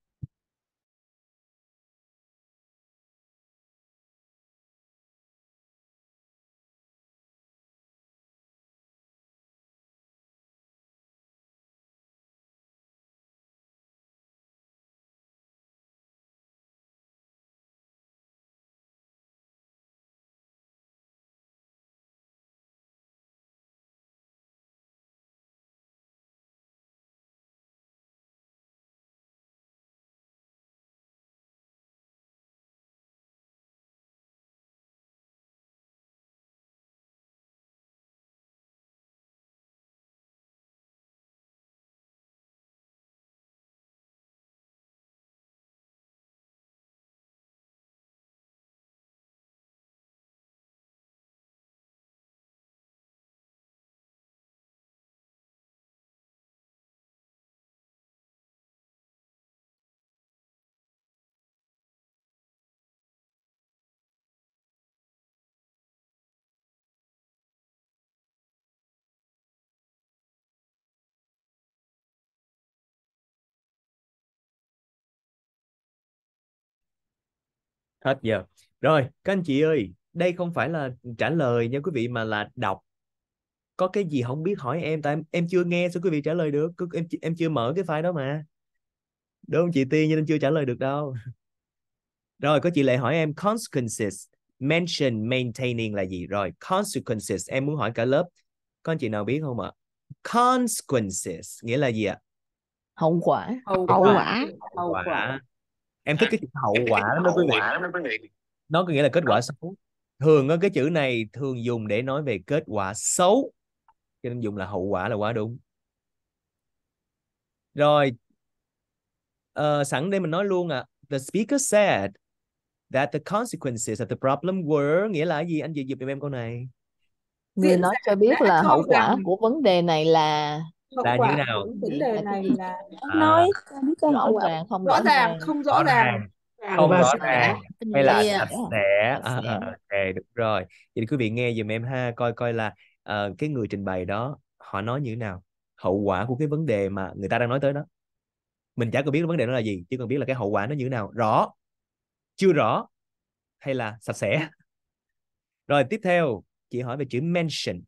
Hết giờ. Rồi, các anh chị ơi, đây không phải là trả lời nha quý vị, mà là đọc. Có cái gì không biết hỏi em, tại em chưa nghe sao quý vị trả lời được. Em chưa mở cái file đó mà. Đúng không chị Tiên, nên chưa trả lời được đâu. Rồi, có chị Lệ hỏi em consequences, mention, maintaining là gì? Rồi, consequences em muốn hỏi cả lớp. Có anh chị nào biết không ạ? Consequences nghĩa là gì ạ? Hậu quả. Hậu Hậu quả. quả. Hậu quả. Em thích cái chữ hậu quả đó quý vị. Nó có nghĩa là kết quả xấu. Thường cái chữ này thường dùng để nói về kết quả xấu. cho nên dùng là hậu quả là quá đúng. Rồi, sẵn đây mình nói luôn The speaker said that the consequences of the problem were, nghĩa là cái gì? Anh chị giúp giùm em câu này. Người nói cho biết là hậu quả của vấn đề này là Là như thế nào? vấn đề này là Nói biết cái rõ hậu quả. ràng, không rõ ràng, không rõ ràng, không và rõ sạch ràng, sẽ. hay là Yeah. sạch sẽ. Sạch sẽ. Ok, đúng rồi. Vậy thì quý vị nghe giùm em ha, coi là cái người trình bày đó họ nói như thế nào, hậu quả của cái vấn đề mà người ta đang nói tới đó. Mình chả cần biết vấn đề đó là gì, chỉ cần biết là cái hậu quả nó như thế nào, rõ, chưa rõ, hay là sạch sẽ. Rồi tiếp theo chị hỏi về chữ mentioned.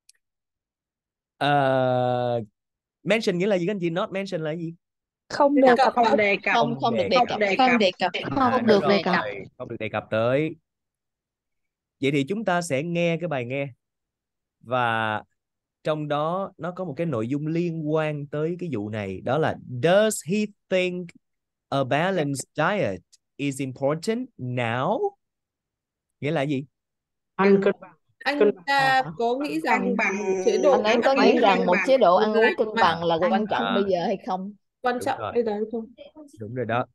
Mention nghĩa là gì các anh chị? Not mention là gì? Không đề cập, Không được đề cập, Không được Đúng đề cập. rồi, không được đề cập tới. Vậy thì chúng ta sẽ nghe cái bài nghe, và trong đó nó có một cái nội dung liên quan tới cái vụ này, đó là does he think a balanced diet is important now? Nghĩa là gì? Anh ta có nghĩ rằng chế độ anh ấy có nghĩ rằng một chế độ ăn uống cân bằng là quan trọng bây giờ hay không? quan Đúng trọng rồi. bây giờ hay không? Đúng rồi đó.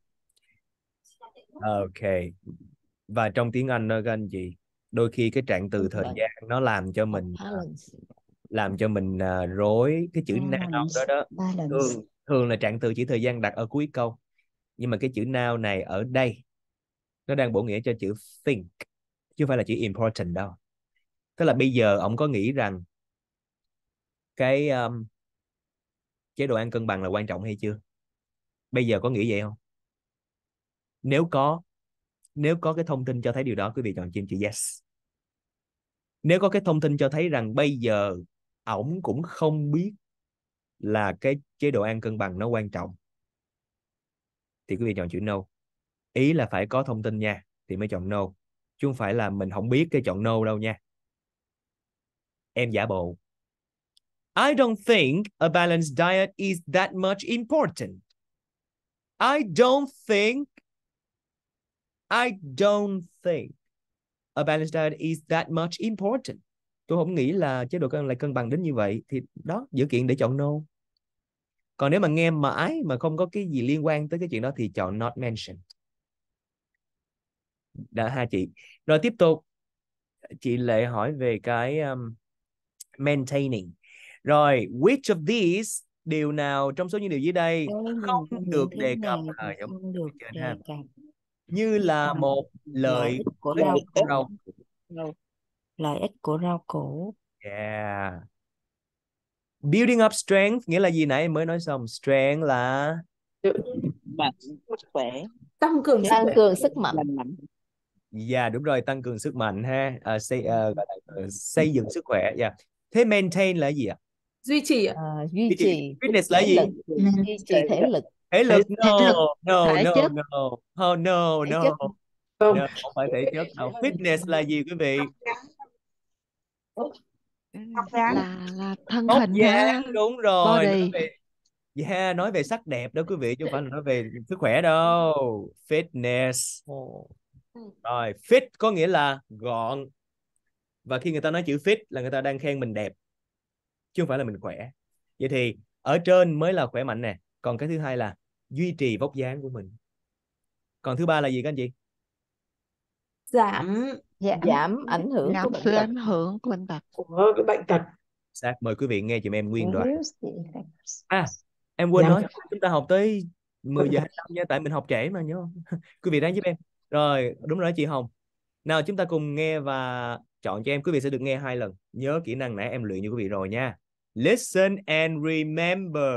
Ok. Và trong tiếng Anh đó các anh chị, đôi khi cái trạng từ thời gian nó làm cho mình rối cái chữ now đó. Thường là trạng từ chỉ thời gian đặt ở cuối câu, nhưng mà cái chữ now này ở đây nó đang bổ nghĩa cho chữ think, chứ không phải là chữ important đâu. Tức là bây giờ ông có nghĩ rằng cái chế độ ăn cân bằng là quan trọng hay chưa? Bây giờ có nghĩ vậy không? Nếu có cái thông tin cho thấy điều đó, quý vị chọn chữ yes. Nếu có cái thông tin cho thấy rằng bây giờ ổng cũng không biết là cái chế độ ăn cân bằng nó quan trọng, thì quý vị chọn chữ no. Ý là phải có thông tin nha thì mới chọn no, chứ không phải là mình không biết cái chọn no đâu nha. Em giả bộ. I don't think a balanced diet is that much important. I don't think a balanced diet is that much important. Tôi không nghĩ là chế độ cân lại cân bằng đến như vậy. Thì đó, dữ kiện để chọn no. Còn nếu mà nghe mãi mà không có cái gì liên quan tới cái chuyện đó thì chọn not mentioned. Đã ha chị. Rồi tiếp tục, chị Lệ hỏi về cái maintaining. Rồi, which of these, điều nào trong số những điều dưới đây không được đề cập? Không được đề cập. Như là một lợi ích của rau. Lợi ích của rau củ. Yeah. Building up strength nghĩa là gì, nãy em mới nói xong. Strength là mạnh, sức khỏe, Tăng cường sức mạnh. dạ đúng rồi, tăng cường sức mạnh ha. Xây dựng sức khỏe. Thế maintain là gì ạ? duy trì ạ. Duy trì fitness là gì? Duy trì thể lực. Thể lực. No, Thể chất. no, Thể chất. không phải thể chất đâu. Fitness là gì quý vị? Là thân Vóc hình dáng, ha. đúng rồi. Body. Nói về sắc đẹp đó quý vị, chứ không phải là nói về sức khỏe đâu. Fitness. Rồi, fit có nghĩa là gọn. Và khi người ta nói chữ fit là người ta đang khen mình đẹp, chứ không phải là mình khỏe. Vậy thì ở trên mới là khỏe mạnh nè. Còn cái thứ hai là duy trì vóc dáng của mình. Còn thứ ba là gì các anh chị? Giảm ảnh hưởng của bệnh sự tật. ảnh hưởng của bệnh tật. Của cái bệnh tật. Mời quý vị nghe giùm em nguyên đoạn. Em quên nói, chúng ta học tới 10 giờ 25 nha, tại mình học trễ mà, nhớ không? Quý vị đáng giúp em. Rồi, đúng rồi chị Hồng. Nào chúng ta cùng nghe và chọn cho em. Quý vị sẽ được nghe 2 lần. Nhớ kỹ năng nãy em luyện cho quý vị rồi nha. Listen and remember.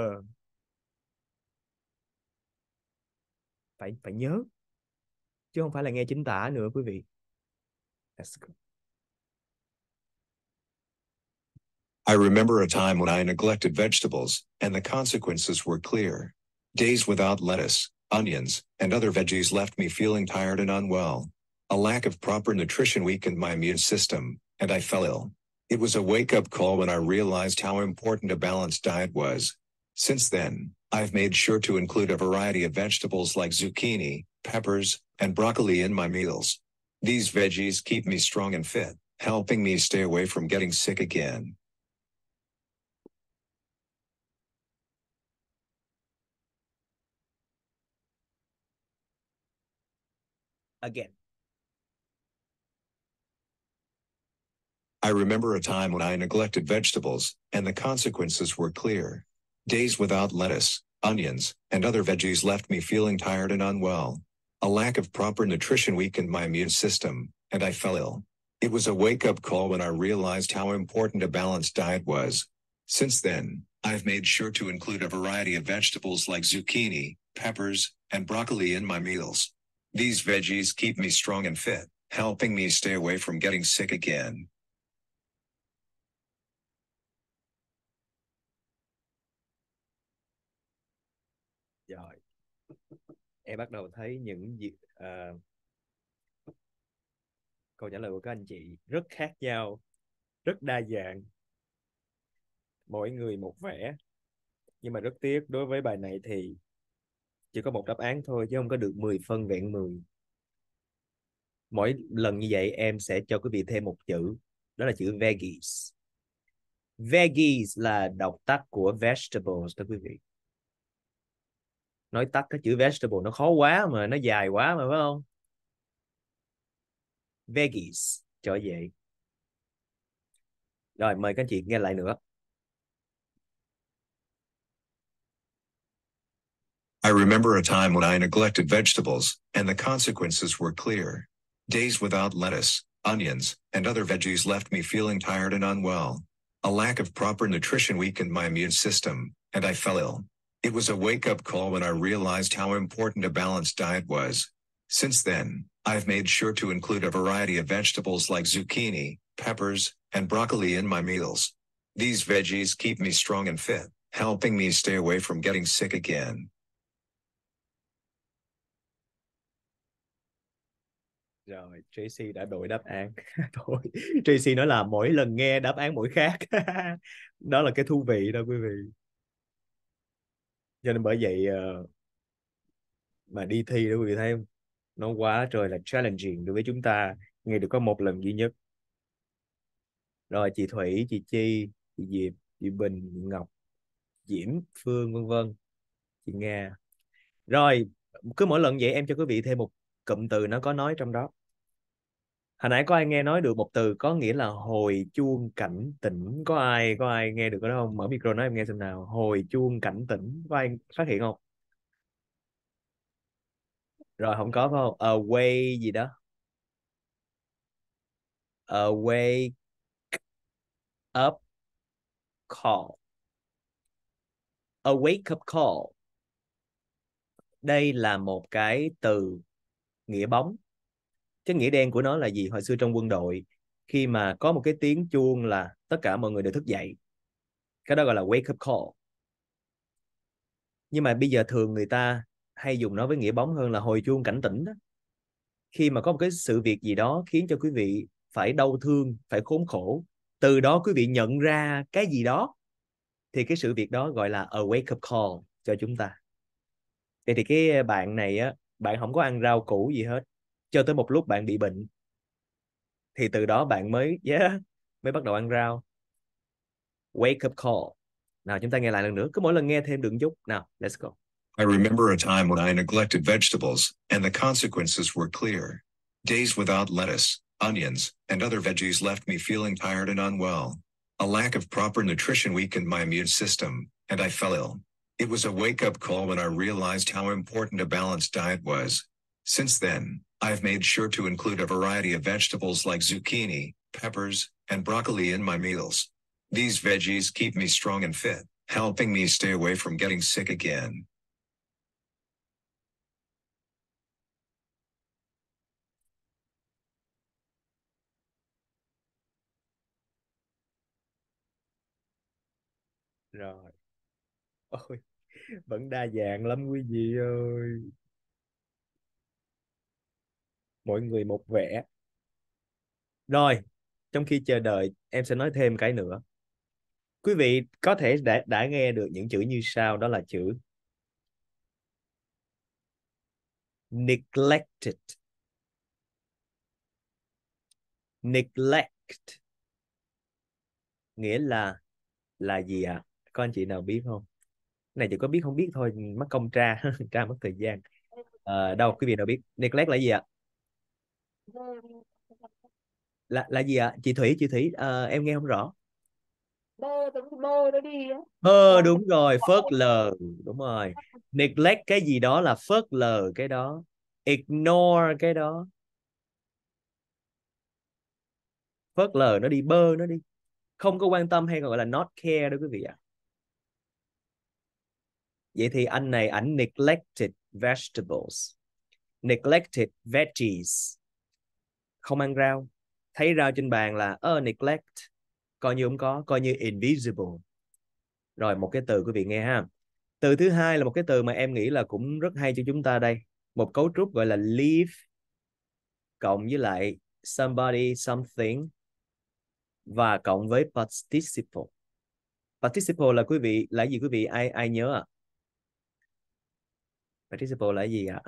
Phải nhớ, chứ không phải là nghe chính tả nữa quý vị. Let's go. I remember a time when I neglected vegetables, and the consequences were clear. Days without lettuce, onions, and other veggies left me feeling tired and unwell. A lack of proper nutrition weakened my immune system, and I fell ill. It was a wake-up call when I realized how important a balanced diet was. Since then, I've made sure to include a variety of vegetables like zucchini, peppers, and broccoli in my meals. These veggies keep me strong and fit, helping me stay away from getting sick again. Again. I remember a time when I neglected vegetables, and the consequences were clear. Days without lettuce, onions, and other veggies left me feeling tired and unwell. A lack of proper nutrition weakened my immune system, and I fell ill. It was a wake-up call when I realized how important a balanced diet was. Since then, I've made sure to include a variety of vegetables like zucchini, peppers, and broccoli in my meals. These veggies keep me strong and fit, helping me stay away from getting sick again. Rồi, em bắt đầu thấy những gì câu trả lời của các anh chị rất khác nhau, rất đa dạng, mỗi người một vẻ. Nhưng mà rất tiếc đối với bài này thì chỉ có một đáp án thôi chứ không có được 10 phân vẹn 10. Mỗi lần như vậy em sẽ cho quý vị thêm một chữ, đó là chữ veggies. Veggies là đọc tắt của vegetables đó quý vị. Nói tắt cái chữ vegetable nó khó quá mà, nó dài quá mà phải không? Veggies cho vậy. Rồi mời các anh chị nghe lại nữa. I remember a time when I neglected vegetables, and the consequences were clear. Days without lettuce, onions, and other veggies left me feeling tired and unwell. A lack of proper nutrition weakened my immune system, and I fell ill. It was a wake-up call when I realized how important a balanced diet was. Since then, I've made sure to include a variety of vegetables like zucchini, peppers, and broccoli in my meals. These veggies keep me strong and fit, helping me stay away from getting sick again. Rồi, Tracy đã đổi đáp án. Thôi, Tracy nói là mỗi lần nghe đáp án mỗi khác. Đó là cái thú vị đó quý vị. Cho nên bởi vậy mà đi thi đó quý vị thấy không? Nó quá trời là challenging đối với chúng ta. Nghe được có một lần duy nhất. Rồi chị Thủy, chị Chi, chị Diệp, chị Bình, chị Ngọc, Diễm, Phương vân vân, chị Nga. Rồi, cứ mỗi lần vậy em cho quý vị thêm một cụm từ nó có nói trong đó. Hồi nãy có ai nghe nói được một từ có nghĩa là hồi chuông cảnh tỉnh? Có ai nghe được cái đó không? Mở micro nói em nghe xem nào. Hồi chuông cảnh tỉnh. Có ai phát hiện không? Rồi không có phải không? Away gì đó. Awake up call. A wake up call. Đây là một cái từ nghĩa bóng. Cái nghĩa đen của nó là gì? Hồi xưa trong quân đội, khi mà có một cái tiếng chuông là tất cả mọi người đều thức dậy. Cái đó gọi là wake up call. Nhưng mà bây giờ thường người ta hay dùng nó với nghĩa bóng hơn là hồi chuông cảnh tỉnh đó. Khi mà có một cái sự việc gì đó khiến cho quý vị phải đau thương, phải khốn khổ, từ đó quý vị nhận ra cái gì đó, thì cái sự việc đó gọi là a wake up call cho chúng ta. Vậy thì cái bạn này á, bạn không có ăn rau củ gì hết, cho tới một lúc bạn bị bệnh, thì từ đó bạn mới mới bắt đầu ăn rau. Wake up call. Nào chúng ta nghe lại lần nữa, cứ mỗi lần nghe thêm được chút. Nào, let's go. I remember a time when I neglected vegetables, and the consequences were clear. Days without lettuce, onions, and other veggies left me feeling tired and unwell. A lack of proper nutrition weakened my immune system, and I fell ill. It was a wake-up call when I realized how important a balanced diet was. Since then, I've made sure to include a variety of vegetables like zucchini, peppers, and broccoli in my meals. These veggies keep me strong and fit, helping me stay away from getting sick again. Rồi. Ôi, vẫn đa dạng lắm quý vị ơi. Mỗi người một vẻ. Rồi, trong khi chờ đợi, em sẽ nói thêm cái nữa. Quý vị có thể đã nghe được những chữ như sau, đó là chữ neglected. Neglect. Nghĩa là gì ạ? Có anh chị nào biết không? Cái này chỉ có biết không biết thôi, mất công tra, tra mất thời gian. Đâu, quý vị nào biết neglect là gì ạ? Là gì ạ? Chị Thủy em nghe không rõ. Bơ, giống như bơ nó đi á. Đúng rồi, phớt lờ, đúng rồi. Neglect cái gì đó là phớt lờ cái đó, ignore cái đó, phớt lờ nó đi, bơ nó đi, không có quan tâm hay còn gọi là not care đó quý vị ạ. Vậy thì anh này ảnh neglected vegetables, neglected veggies, không ăn rau, thấy rau trên bàn là neglect, coi như không có, coi như invisible. Rồi một cái từ quý vị nghe ha. Từ thứ hai là một cái từ mà em nghĩ là cũng rất hay cho chúng ta đây, một cấu trúc gọi là leave cộng với lại somebody something và cộng với participle. Participle là quý vị là gì quý vị, ai nhớ ạ? Participle là gì ạ?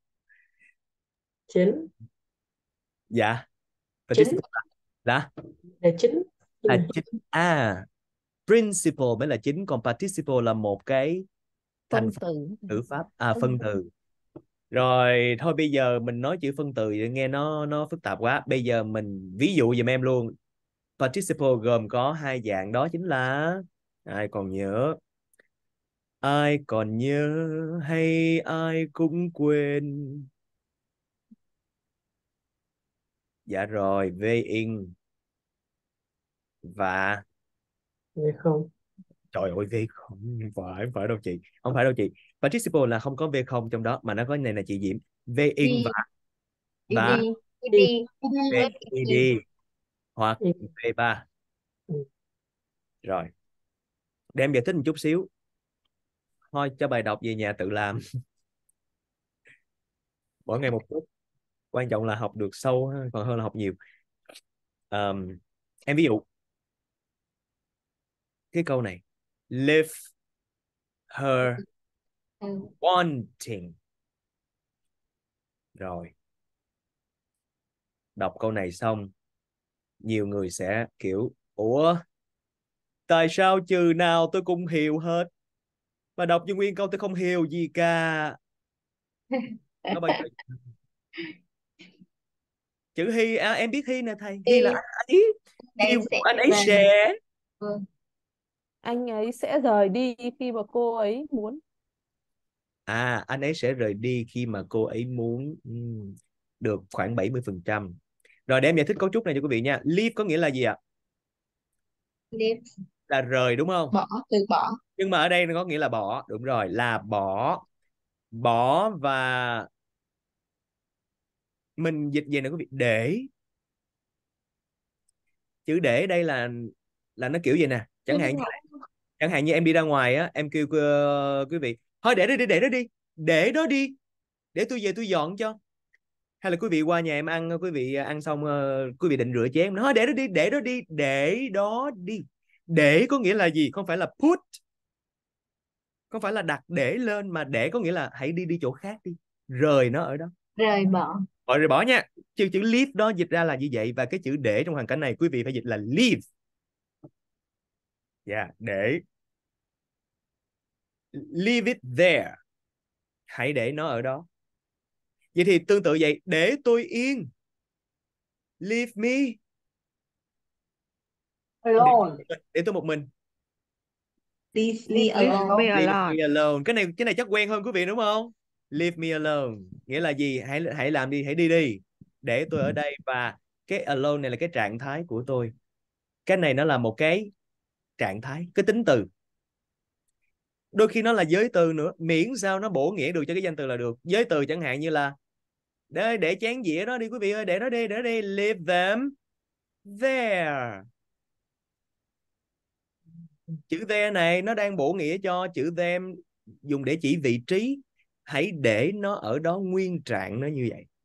Chính. Dạ, Chính participle là là chính. chính. Principle mới là chính, còn participle là một cái thành Phân phần từ. ngữ pháp, phân từ. Rồi thôi bây giờ mình nói chữ phân từ nghe nó phức tạp quá, bây giờ mình ví dụ giùm em luôn. Participle gồm có hai dạng, đó chính là ai còn nhớ, ai còn nhớ hay ai cũng quên. Dạ rồi, in và Nghe không? trời ơi V không phải đâu chị, không phải đâu chị. Participle là không có V không trong đó mà nó có này là chị Diễm, in và Đi. ed hoặc Đi. V3. Ừ. Rồi để em giải thích một chút xíu, thôi cho bài đọc về nhà tự làm. Mỗi ngày một chút, quan trọng là học được sâu còn hơn là học nhiều. Em ví dụ cái câu này, leave her wanting. Rồi đọc câu này xong nhiều người sẽ kiểu ủa tại sao chừ nào tôi cũng hiểu hết mà đọc như nguyên câu tôi không hiểu gì cả. Có bao giờ chữ he em biết he nè thầy, he là anh ấy, he anh ấy sẽ Anh ấy sẽ rời đi khi mà cô ấy muốn. anh ấy sẽ rời đi khi mà cô ấy muốn. Được khoảng 70%. Rồi để em giải thích cấu trúc này cho quý vị nha. Leave có nghĩa là gì ạ? Là rời đúng không? Bỏ, từ bỏ. Nhưng mà ở đây nó có nghĩa là bỏ, đúng rồi, là bỏ. Bỏ và mình dịch về này quý vị, để. Chữ để đây là nó kiểu gì nè, chẳng hạn như em đi ra ngoài á, em kêu quý vị thôi để đó đi, để đó đi, để đó đi, để tôi về tôi dọn cho. Hay là quý vị qua nhà em ăn, quý vị ăn xong quý vị định rửa chén, nói để đó đi, để đó đi, để đó đi. Để có nghĩa là gì? Không phải là put, không phải là đặt để lên, mà để có nghĩa là hãy đi đi chỗ khác đi, rời nó ở đó, Rời bỏ. rồi bỏ nha. Chữ leave đó dịch ra là như vậy, và cái chữ để trong hoàn cảnh này quý vị phải dịch là leave. Dạ, để. Leave it there, hãy để nó ở đó. Vậy thì tương tự vậy, để tôi yên, leave me, để tôi một mình, Leave me Leave me leave alone. me alone. Cái này chắc quen hơn quý vị đúng không? Leave me alone nghĩa là gì? Hãy làm đi, hãy đi đi, để tôi ở đây. Và cái alone này là cái trạng thái của tôi. Cái này nó là một cái trạng thái, cái tính từ, đôi khi nó là giới từ nữa, miễn sao nó bổ nghĩa được cho cái danh từ là được. Giới từ chẳng hạn như là để chén dĩa đó đi quý vị ơi, để đó đi, để đó đi, leave them there. Chữ there này nó đang bổ nghĩa cho chữ them, dùng để chỉ vị trí, hãy để nó ở đó nguyên trạng nó như vậy.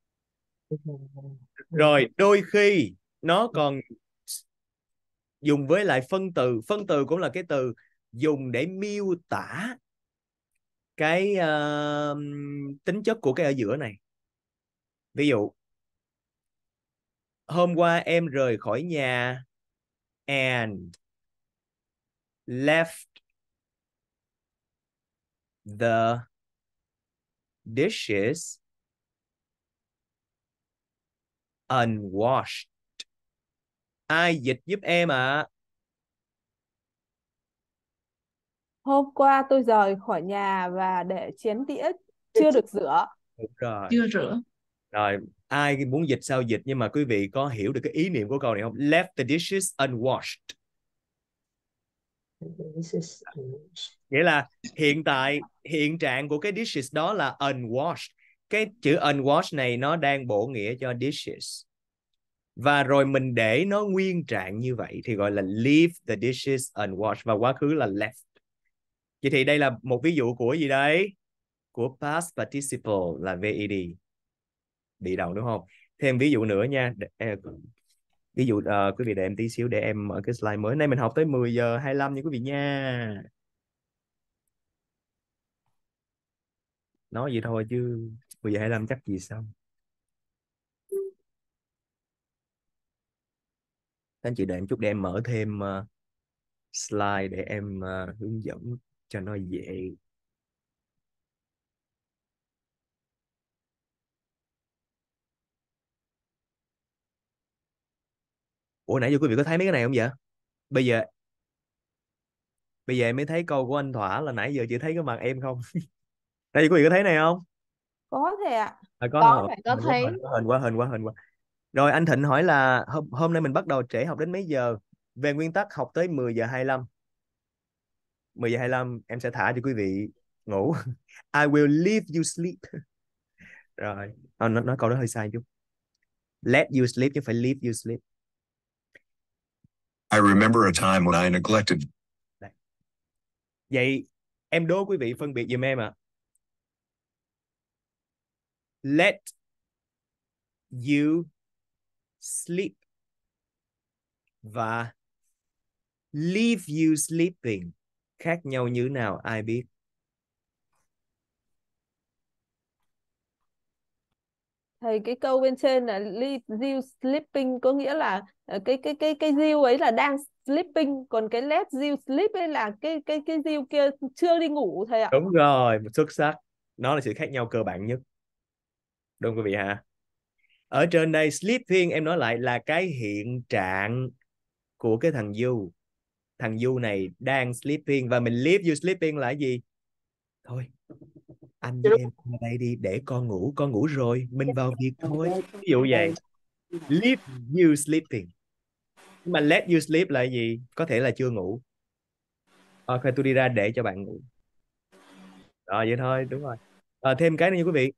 Rồi đôi khi nó còn dùng với lại phân từ. Phân từ cũng là cái từ dùng để miêu tả cái tính chất của cái ở giữa này. Ví dụ hôm qua em rời khỏi nhà and left the dishes Unwashed. Ai dịch giúp em ạ? Hôm qua tôi rời khỏi nhà và để chén đĩa chưa được rửa. Đúng rồi. Chưa rửa. Rồi, ai muốn dịch sao dịch, nhưng mà quý vị có hiểu được cái ý niệm của câu này không? Left the dishes unwashed. This is unwashed. Nghĩa là hiện trạng của cái dishes đó là unwashed. Cái chữ unwashed này nó đang bổ nghĩa cho dishes. Và rồi mình để nó nguyên trạng như vậy thì gọi là leave the dishes unwashed, và quá khứ là left. Vậy thì đây là một ví dụ của gì đấy? Của past participle là VED. Bị động đúng không? Thêm ví dụ nữa nha. Ví dụ quý vị đợi em tí xíu để em mở cái slide mới. Nay mình học tới 10 giờ 25 nha quý vị nha. Nói vậy thôi chứ 10 giờ 25 chắc gì xong. Các anh chị đợi em chút để em mở thêm slide để em hướng dẫn cho nó dễ. Ủa nãy giờ quý vị có thấy mấy cái này không vậy? Bây giờ em mới thấy câu của anh Thỏa, là nãy giờ chỉ thấy cái mặt em không? Nãy giờ quý vị có thấy này không? Có thể ạ. Có Có, hả? bạn có thấy. Hình quá. Rồi anh Thịnh hỏi là hôm nay mình bắt đầu trễ, học đến mấy giờ? Về nguyên tắc học tới 10 giờ 25. 10 giờ 25 em sẽ thả cho quý vị ngủ. I will leave you sleep. Rồi, nói câu đó hơi sai chút. Let you sleep chứ phải leave you sleep. I remember a time when I neglected. Đấy. Vậy em đố quý vị phân biệt giùm em ạ. Let you sleep và leave you sleeping khác nhau như thế nào, ai biết? Thầy, cái câu bên trên là leave you sleeping có nghĩa là cái you ấy là đang sleeping, còn cái let you sleep ấy là cái you kia chưa đi ngủ thầy ạ. Đúng rồi, xuất sắc. Nó là sự khác nhau cơ bản nhất. Đúng quý vị hả? Ở trên đây sleeping em nói lại là cái hiện trạng của cái thằng you. Thằng you này đang sleeping, và mình leave you sleeping là cái gì? Thôi, anh với em qua đây đi, để con ngủ rồi, mình vào việc thôi. Ví dụ vậy. Leave you sleeping. Nhưng mà let you sleep là gì? Có thể là chưa ngủ. Ok, tôi đi ra để cho bạn ngủ. Rồi vậy thôi, đúng rồi. Thêm cái nữa nha quý vị.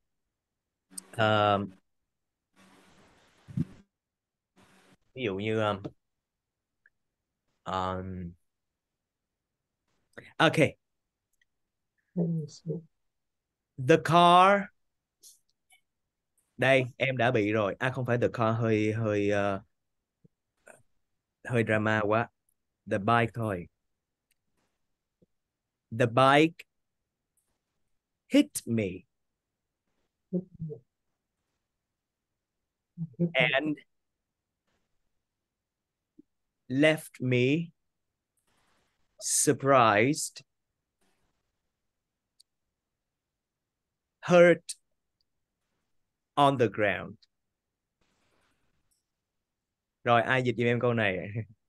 Ví dụ như ok, the car. Đây em đã bị rồi. Không phải the car, hơi hơi drama quá. The bike thôi. The bike hit me and left me surprised, hurt on the ground. Rồi ai dịch giùm em câu này?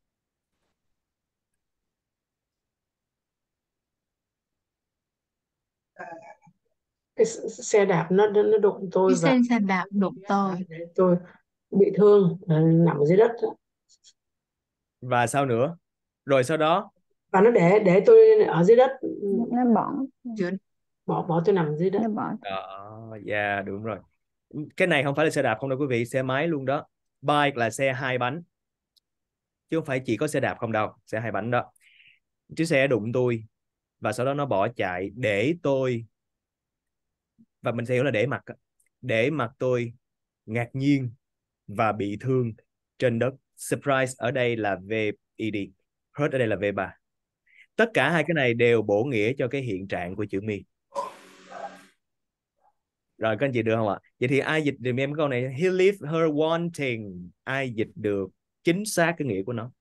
Cái xe đạp nó đụng tôi Cái và xe đạp đụng tôi. tôi bị thương, nằm dưới đất đó. Và sao nữa? Rồi sau đó Và nó để tôi ở dưới đất, Nó bỏ. bỏ tôi nằm dưới đất. Nó bỏ. đó, yeah, đúng rồi. Cái này không phải là xe đạp không đâu quý vị, xe máy luôn đó. Bike là xe hai bánh, chứ không phải chỉ có xe đạp không đâu, xe hai bánh đó. Chiếc xe đụng tôi và sau đó nó bỏ chạy để tôi, và mình sẽ hiểu là để mặc tôi ngạc nhiên và bị thương trên đất. Surprise ở đây là VED, hurt ở đây là V3. Tất cả hai cái này đều bổ nghĩa cho cái hiện trạng của chữ me. Rồi các anh chị được không ạ? Vậy thì ai dịch dùm em câu này? He left her wanting. Ai dịch được chính xác cái nghĩa của nó?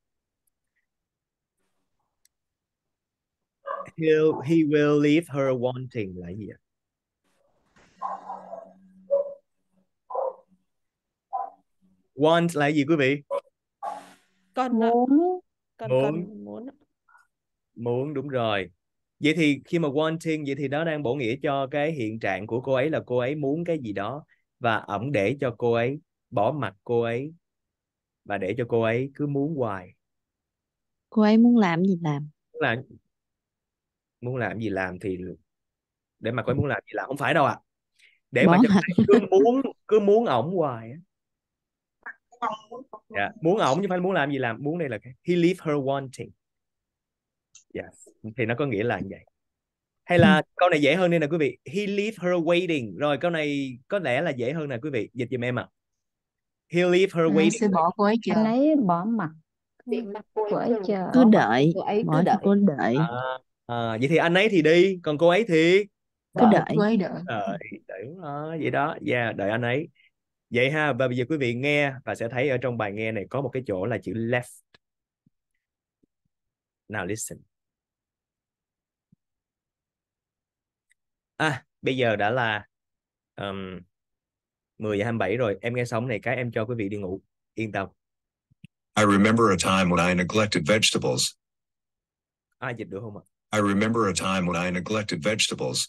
He will leave her wanting là gì ạ? Want là gì quý vị? Cần ạ. Muốn. Muốn ạ. Muốn, đúng rồi. Vậy thì khi mà wanting, vậy thì đó đang bổ nghĩa cho cái hiện trạng của cô ấy là cô ấy muốn cái gì đó, và ổng để cho cô ấy, bỏ mặc cô ấy, và để cho cô ấy cứ muốn hoài. Cô ấy muốn làm gì làm. Là muốn làm gì làm thì để mà cô ấy muốn làm gì làm không phải đâu ạ. Để mà Bỏ cho cô mặc. ấy cứ muốn ổng hoài á. Dạ, muốn ổng chứ không phải muốn làm gì làm. Muốn đây là cái he leave her wanting. Yes. Thì nó có nghĩa là như vậy. Hay là câu này dễ hơn đây nè quý vị. He leave her waiting. Rồi câu này có lẽ là dễ hơn nè quý vị. Dịch giùm em ạ. He leave her Anh ấy waiting. sẽ bỏ cô ấy chờ. Anh ấy bỏ mặc cô ấy chờ. Cứ đợi. Cô ấy Bỏ cứ cho đợi. cô đợi. Vậy thì anh ấy thì đi, còn cô ấy thì Cứ Đợi. đợi. Cô ấy đợi. đợi đúng rồi, vậy đó. Yeah, đợi anh ấy. Vậy ha, và bây giờ quý vị nghe và sẽ thấy ở trong bài nghe này có một cái chỗ là chữ left. Now listen. Bây giờ đã là 10 giờ 27 rồi. Em nghe xong này cái em cho quý vị đi ngủ. Yên tâm. I remember a time when I neglected vegetables. Ai dịch được không ạ? I remember a time when I neglected vegetables.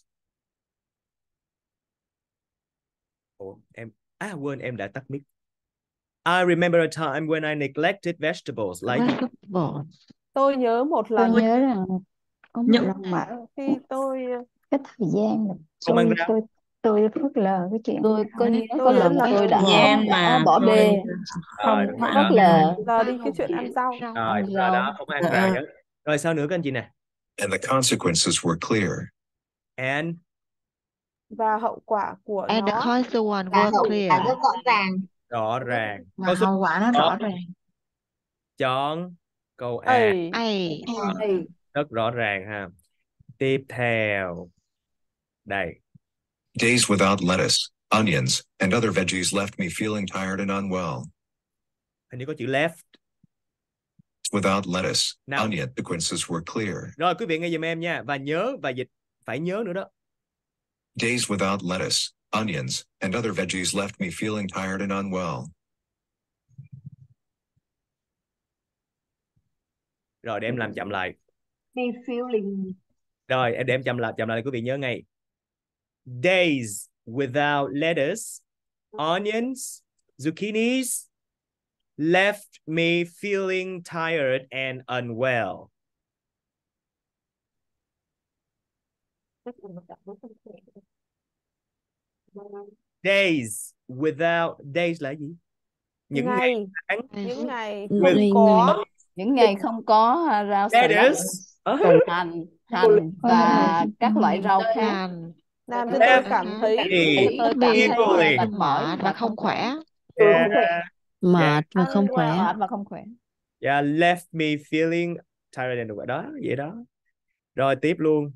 Quên, em đã tắt mic. I remember a time when I neglected vegetables. Là gì? Vegetable. Tôi nhớ một Tôi lần nhớ rằng có một Nhưng- lần mà khi tôi cái thời gian mà Không mang ra. tôi phớt lờ cái chuyện Tôi có nhớ Tôi có nhớ lần là tôi đã Gian mà bỏ tôi bê, Rồi, không đúng rồi có đó. phớt lờ. giờ đi cái chuyện ăn rau. Rồi, ăn đúng rồi đó, rau. không ăn rau hết. Rồi sao nữa các anh chị nè? And the consequences were clear. And Và hậu quả của And the nó consequence Và was hậu clear. quả rất rõ ràng. rõ ràng. Và Câu số hậu quả nó rõ ràng. chọn câu A. ấy Rất rõ ràng ha. Tiếp theo. Đây. Days without lettuce, onions, and other veggies left me feeling tired and unwell. Hình như có chữ left. Without lettuce, Nào. onion, consequences were clear. Rồi quý vị nghe giùm em nha. Và nhớ và dịch. Phải nhớ nữa đó. Days without lettuce, onions, and other veggies left me feeling tired and unwell. Rồi để em làm chậm lại. Me feeling. Rồi để em chậm lại quý vị nhớ ngay. Days without lettuce, onions, zucchinis left me feeling tired and unwell. Days without, days là gì? Những ngày tháng. những ngày Những không ngày- có những ngày không có rau xà lách, Lettuce. hành và các loại rau khác Hành. làm cho Left tôi cảm thấy me tôi cảm thấy feeling mệt mỏi Mệt và không khỏe. Yeah. Mệt và không khỏe. mệt và không khỏe. Yeah, left me feeling tired and unwell. Đó, vậy đó. Rồi tiếp luôn.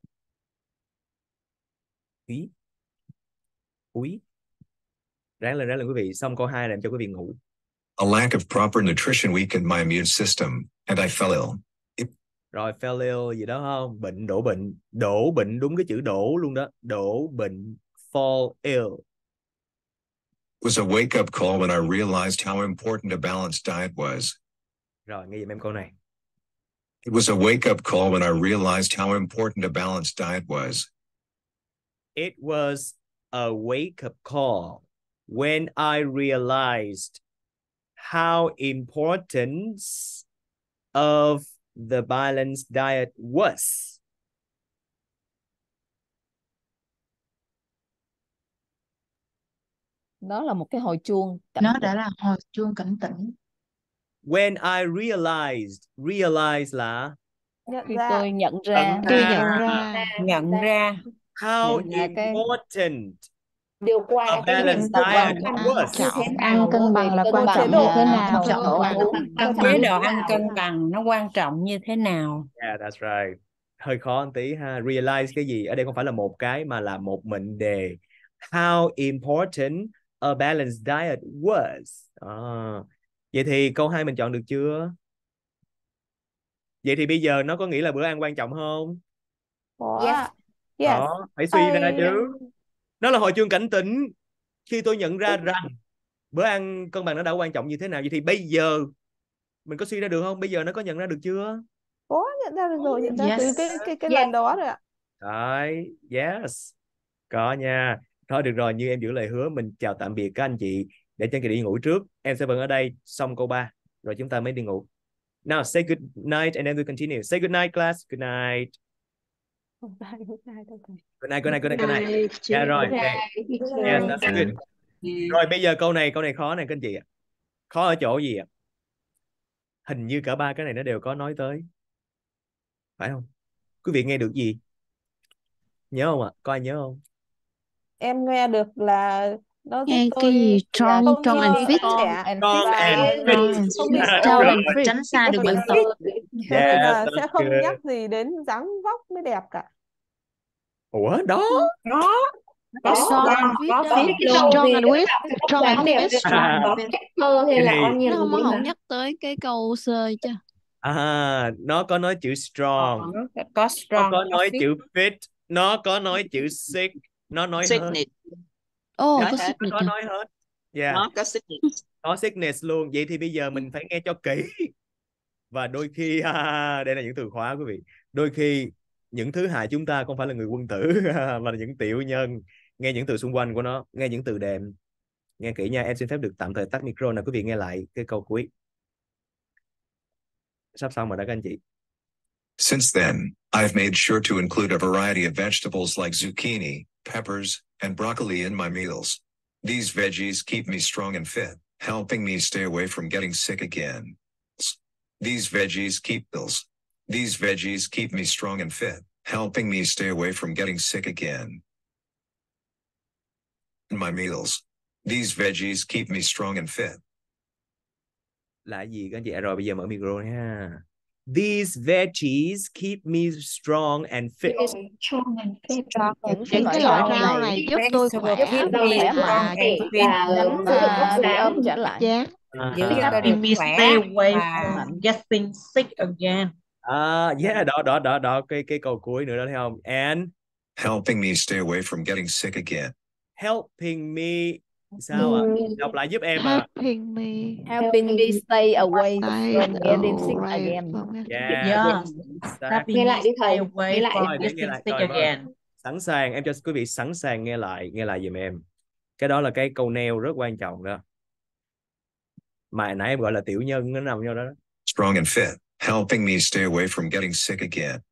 Úi. Ráng lên quý vị. Xong câu 2 làm cho quý vị ngủ. A lack of proper nutrition weakened my immune system, and I fell ill. Rồi fell ill gì đó không? Bệnh, đổ bệnh. Đổ bệnh, đúng cái chữ đổ luôn đó. Đổ bệnh. Fall ill. It was a wake-up call when I realized how important a balanced diet was. Rồi nghe giùm em câu này. It was a wake-up call when I realized how important a balanced diet was. It was a wake-up call when I realized how important of the balanced diet was. Đó là một cái hồi chuông cảnh Nó tỉnh. đã là hồi chuông cảnh tỉnh. When I realized là nhận Khi ra tôi nhận ra Tôi nhận ra how nhận ra cái important Điều a qua cái balanced việc diet quan was. trọng. ăn cân bằng là Một quan chế trọng độ như thế ăn nào. Chế độ ăn cân bằng nó quan trọng như thế nào. Yeah, that's right. Hơi khó một tí ha. Realize cái gì? Ở đây không phải là một cái mà là một mệnh đề. How important a balanced diet was. Vậy thì câu 2 mình chọn được chưa? Vậy thì bây giờ nó có nghĩa là bữa ăn quan trọng không? có yes. Đó, phải suy ra chứ. Nó là hồi chuông cảnh tỉnh khi tôi nhận ra rằng Bữa ăn cân bằng nó đã quan trọng như thế nào? Vậy thì bây giờ mình có suy ra được không? Bây giờ nó có nhận ra được chưa? Có nhận ra được rồi, nhận ra từ Yes. cái lần đó rồi ạ. Đấy, yes. Có nha. Thôi được rồi, như em giữ lời hứa, mình chào tạm biệt các anh chị để cho anh chị đi ngủ trước. Em sẽ vẫn ở đây xong câu 3 rồi chúng ta mới đi ngủ. Now say good night and then we continue. Say good night class. Good night. Good night, good night, okay. Good night, good night, good night, good night. Yeah, rồi. Okay. Yes, that's good. Rồi bây giờ câu này khó này các anh chị ạ. Khó ở chỗ gì ạ? Hình như cả ba cái này nó đều có nói tới. Phải không? Quý vị nghe được gì? Nhớ không ạ? Có ai nhớ không? Em nghe được là nó giúp Nghe tôi cái gì là strong không and bị fit. strong and Strong fit and và fit. không bị À, Strong rồi. and fit. Tránh xa được bệnh tật. cho nên Yeah, là sẽ that's không good. nhắc gì đến dáng vóc mới đẹp cả. Ủa đó. Có Strong and fit có đó. fit luôn. Strong and fit. Strong and fit. Strong and fit. Vậy thì Nó không nhắc tới cái câu sơ chứ. nó có nói chữ strong, Có nó strong, có có nói fit. chữ fit, nó có nói chữ sick, nó nói hết. Ồ, Đấy, có nó sickness có nè. nói hết. Yeah. Có sickness luôn. Vậy thì bây giờ mình phải nghe cho kỹ. Và đôi khi đây là những từ khóa quý vị. Đôi khi những thứ hại chúng ta không phải là người quân tử mà là những tiểu nhân. Nghe những từ xung quanh của nó, nghe những từ đệm. Nghe kỹ nha, em xin phép được tạm thời tắt micro nè quý vị, nghe lại cái câu cuối. Sắp xong rồi đó các anh chị. Since then, I've made sure to include a variety of vegetables like zucchini, peppers, and broccoli in my meals. These veggies keep me strong and fit, helping me stay away from getting sick again. These veggies keep me strong and fit, helping me stay away from getting sick again. In my meals. These veggies keep me strong and fit. Là gì các anh chị? Rồi bây giờ mở micro nha. These veggies keep me strong and fit. Strong and fit. Những cái loại rau này giúp tôi khỏe và tránh bị ốm trở lại. chán. Giữ cho tôi được Helping me khỏe stay away và from getting sick again. Yeah, đó cái câu cuối nữa đó thấy không? And Helping me stay away from getting sick again. helping me sao ạ? Đọc lại giúp em ạ. Helping me. Helping me stay away Stay from getting sick away again. from getting Yeah. Yeah. Helping me stay away Rồi, from để nghe getting lại. sick Rồi, vâng. again. Sẵn sàng, em cho quý vị sẵn sàng nghe lại giùm em. Cái đó là cái câu neo rất quan trọng đó. Mà nãy em gọi là tiểu nhân nó nằm vô đó. Strong and fit, helping me stay away from getting sick again.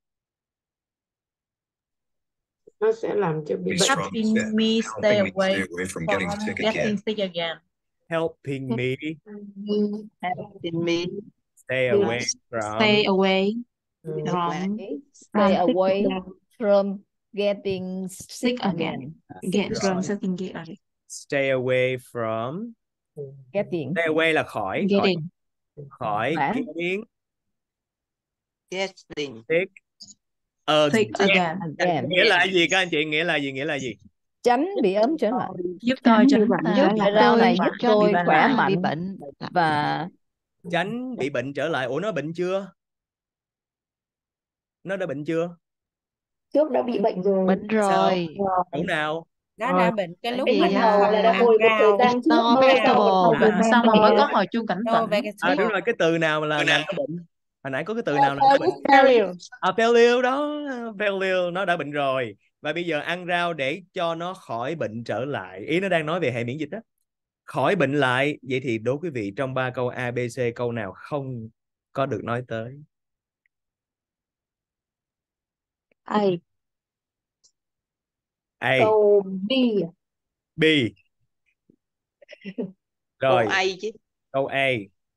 Nó sẽ làm cho bị Be bệnh. strong and Helping fit, me stay helping me stay away away from getting from sick getting again. sick again. Helping me Helping me stay away from Stay away stay away from getting sick again. Get from getting sick again. stay away from Getting stay away là khỏi Getting. getting sick Sick again. again. nghĩa là gì các anh chị? Nghĩa là gì? Tránh bị ốm trở lại. Giúp tôi tránh Giúp Loại rau này tôi giúp tránh tôi bị khỏe bị mạnh bệnh. và Tránh bị bệnh trở lại. Ủa nó bệnh chưa? Nó đã bệnh chưa? Trước đã bị bệnh rồi. Bệnh rồi. Chỗ nào? nó đã bệnh cái lúc Cái mà gì Bắt nó đầu là ăn hồi một thời rau. gian trước No mới vegetable. xong rồi mới có hồi chuông cảnh No tỉnh. vegetable. Đúng rồi, cái từ nào mà là nó bệnh? Hồi nãy có cái từ nào là nó bệnh? Failure đó, failure, nó đã bệnh rồi. Và bây giờ ăn rau để cho nó khỏi bệnh trở lại. Ý nó đang nói về hệ miễn dịch đó. Khỏi bệnh lại. Vậy thì đố quý vị trong 3 câu A, B, C câu nào không có được nói tới? A. A, Câu B. B. Rồi, chứ. câu A.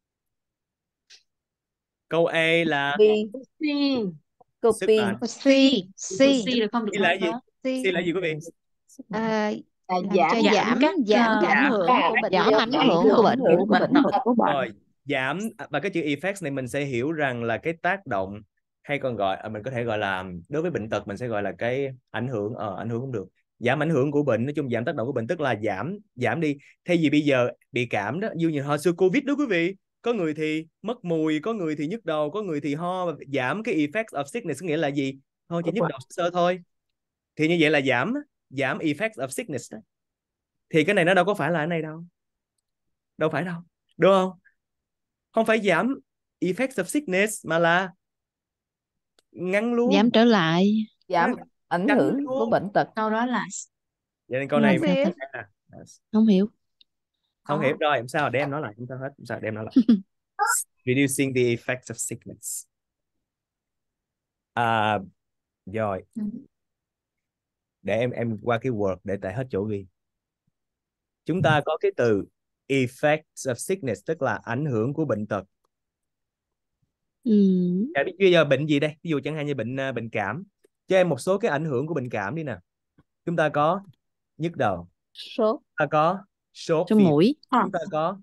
Câu A là B. Câu sức B. mạnh. C. C là không được C là nói gì? tới. C là gì quý vị? Làm cho giảm cái ảnh hưởng của bệnh. Giảm ảnh hưởng của bệnh. Rồi, giảm và cái chữ effects này mình sẽ hiểu rằng là cái tác động, hay còn gọi mình có thể gọi là đối với bệnh tật mình sẽ gọi là cái ảnh hưởng, ảnh hưởng cũng được. Giảm ảnh hưởng của bệnh, nói chung giảm tác động của bệnh tức là giảm đi. Thay vì bây giờ bị cảm đó, như hồi xưa Covid đó quý vị, có người thì mất mùi, có người thì nhức đầu, có người thì ho. Giảm cái effects of sickness nghĩa là gì? Thôi chỉ nhức đầu sơ thôi. Thì như vậy là giảm effects of sickness đó. Thì cái này nó đâu có phải là cái này đâu. đâu phải đâu, đúng không? Không phải giảm effects of sickness mà là ngăn luôn, Giảm trở lại. Giảm ảnh tránh hưởng của luôn. bệnh tật. Câu đó là Vậy nên câu này Sao thế? à, Không hiểu. không hiểu rồi, không sao, để em nói lại, không sao hết, không sao, để em nói lại. Reducing the effects of sickness. Rồi, để em qua cái word để tại hết chỗ ghi. Chúng ta có cái từ effects of sickness, tức là ảnh hưởng của bệnh tật. Bây giờ bệnh gì đây? Ví dụ chẳng hạn như bệnh cảm. Cho em một số cái ảnh hưởng của bệnh cảm đi nè. Chúng ta có nhức đầu, Sốt. chúng ta có sốt, Sổ mũi. chúng ta có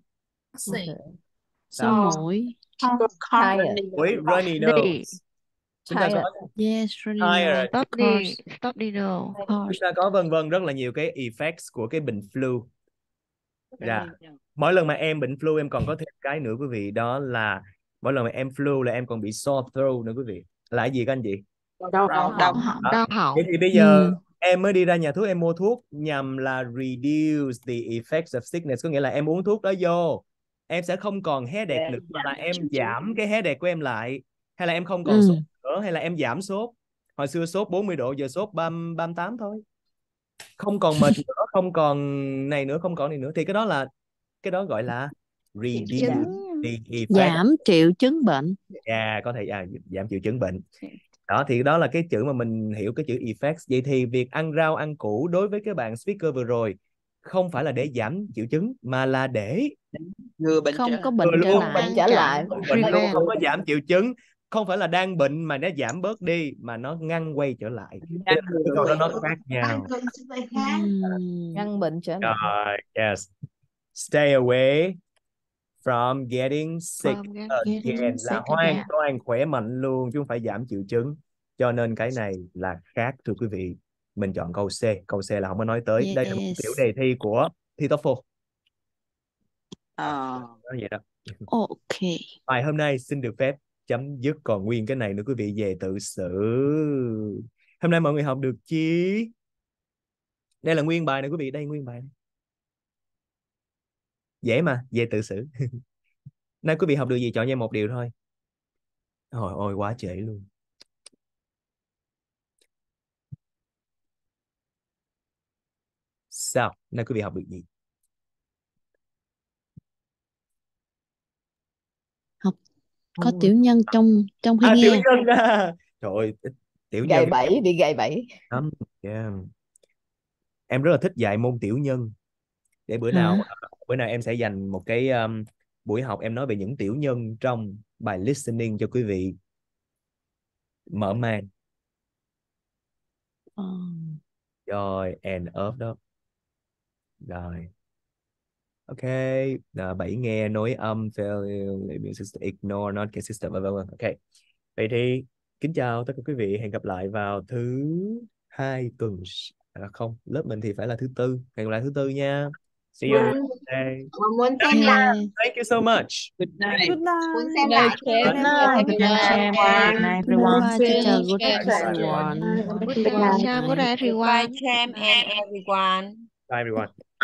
Sổ mũi. mũi, runny nose. Chúng ta có Yes, runny tired. nose. Stop đi đâu. Chúng ta có vân vân rất là nhiều cái effects của cái bệnh flu. Mỗi lần mà em bệnh flu em còn có thêm cái nữa quý vị, đó là mỗi lần mà em flu là em còn bị sore throat nữa quý vị. Là cái gì các anh chị? Đau họng. Thế thì bây giờ em mới đi ra nhà thuốc em mua thuốc nhằm là reduce the effects of sickness, có nghĩa là em uống thuốc đó vô em sẽ không còn headache nữa, mà là em giảm cái headache của em lại, hay là em không còn sốt nữa, hay là em giảm sốt. Hồi xưa sốt 40 độ, giờ sốt 38 thôi, không còn mệt nữa, không còn này nữa, không còn này nữa, thì cái đó gọi là reduce the effect. Giảm triệu chứng bệnh. Có thể giảm triệu chứng bệnh. Đó thì đó là cái chữ mà mình hiểu, cái chữ effects. Vậy thì việc ăn rau ăn củ đối với các bạn speaker vừa rồi không phải là để giảm triệu chứng, mà là để ngừa bệnh không có bệnh trở lại. Bệnh trở lại. bệnh luôn, không có giảm triệu chứng. Không phải là đang bệnh mà nó giảm bớt đi, mà nó ngăn quay trở lại. Cái câu đó nó khác nhau. Ngăn bệnh trở lại. Yes. Stay away from getting sick again, là hoàn toàn khỏe mạnh luôn, chứ không phải giảm triệu chứng. Cho nên cái này là khác thưa quý vị. Mình chọn câu C. Câu C là không có nói tới. Đây là một kiểu đề thi của thi TOEFL. Vậy đó. Ok. Bài hôm nay xin được phép chấm dứt, còn nguyên cái này nữa quý vị về tự xử. Hôm nay mọi người học được chi? Đây là nguyên bài này quý vị, đây nguyên bài này. Dễ mà, về tự xử. Nay quý vị học được gì chọn cho em một điều thôi. Hồi ôi quá trễ luôn. Sao? Nay quý vị học được gì? Học có tiểu nhân trong khi nghe. Tiểu nhân ra. Trời ơi, tiểu nhân. Gài bẫy, bị gài bẫy. Yeah. Em rất là thích dạy môn tiểu nhân. Để bữa nào em sẽ dành một cái buổi học em nói về những tiểu nhân trong bài listening cho quý vị mở màn. Rồi and of đó. Rồi. Ok, 7 nghe, nối âm, fail, ignore, not consistent, vân vân. Ok. Vậy thì kính chào tất cả quý vị, hẹn gặp lại vào thứ 2 tuần. Không, lớp mình thì phải là thứ tư. Hẹn gặp lại thứ tư nha. See you Wednesday. Muốn xem lại. Thank you so much. Good night. Good night. Muốn xem lại. Good night. Good night, everyone. Good everyone. Bye Good everyone. Goodbye, Sam and everyone. everyone.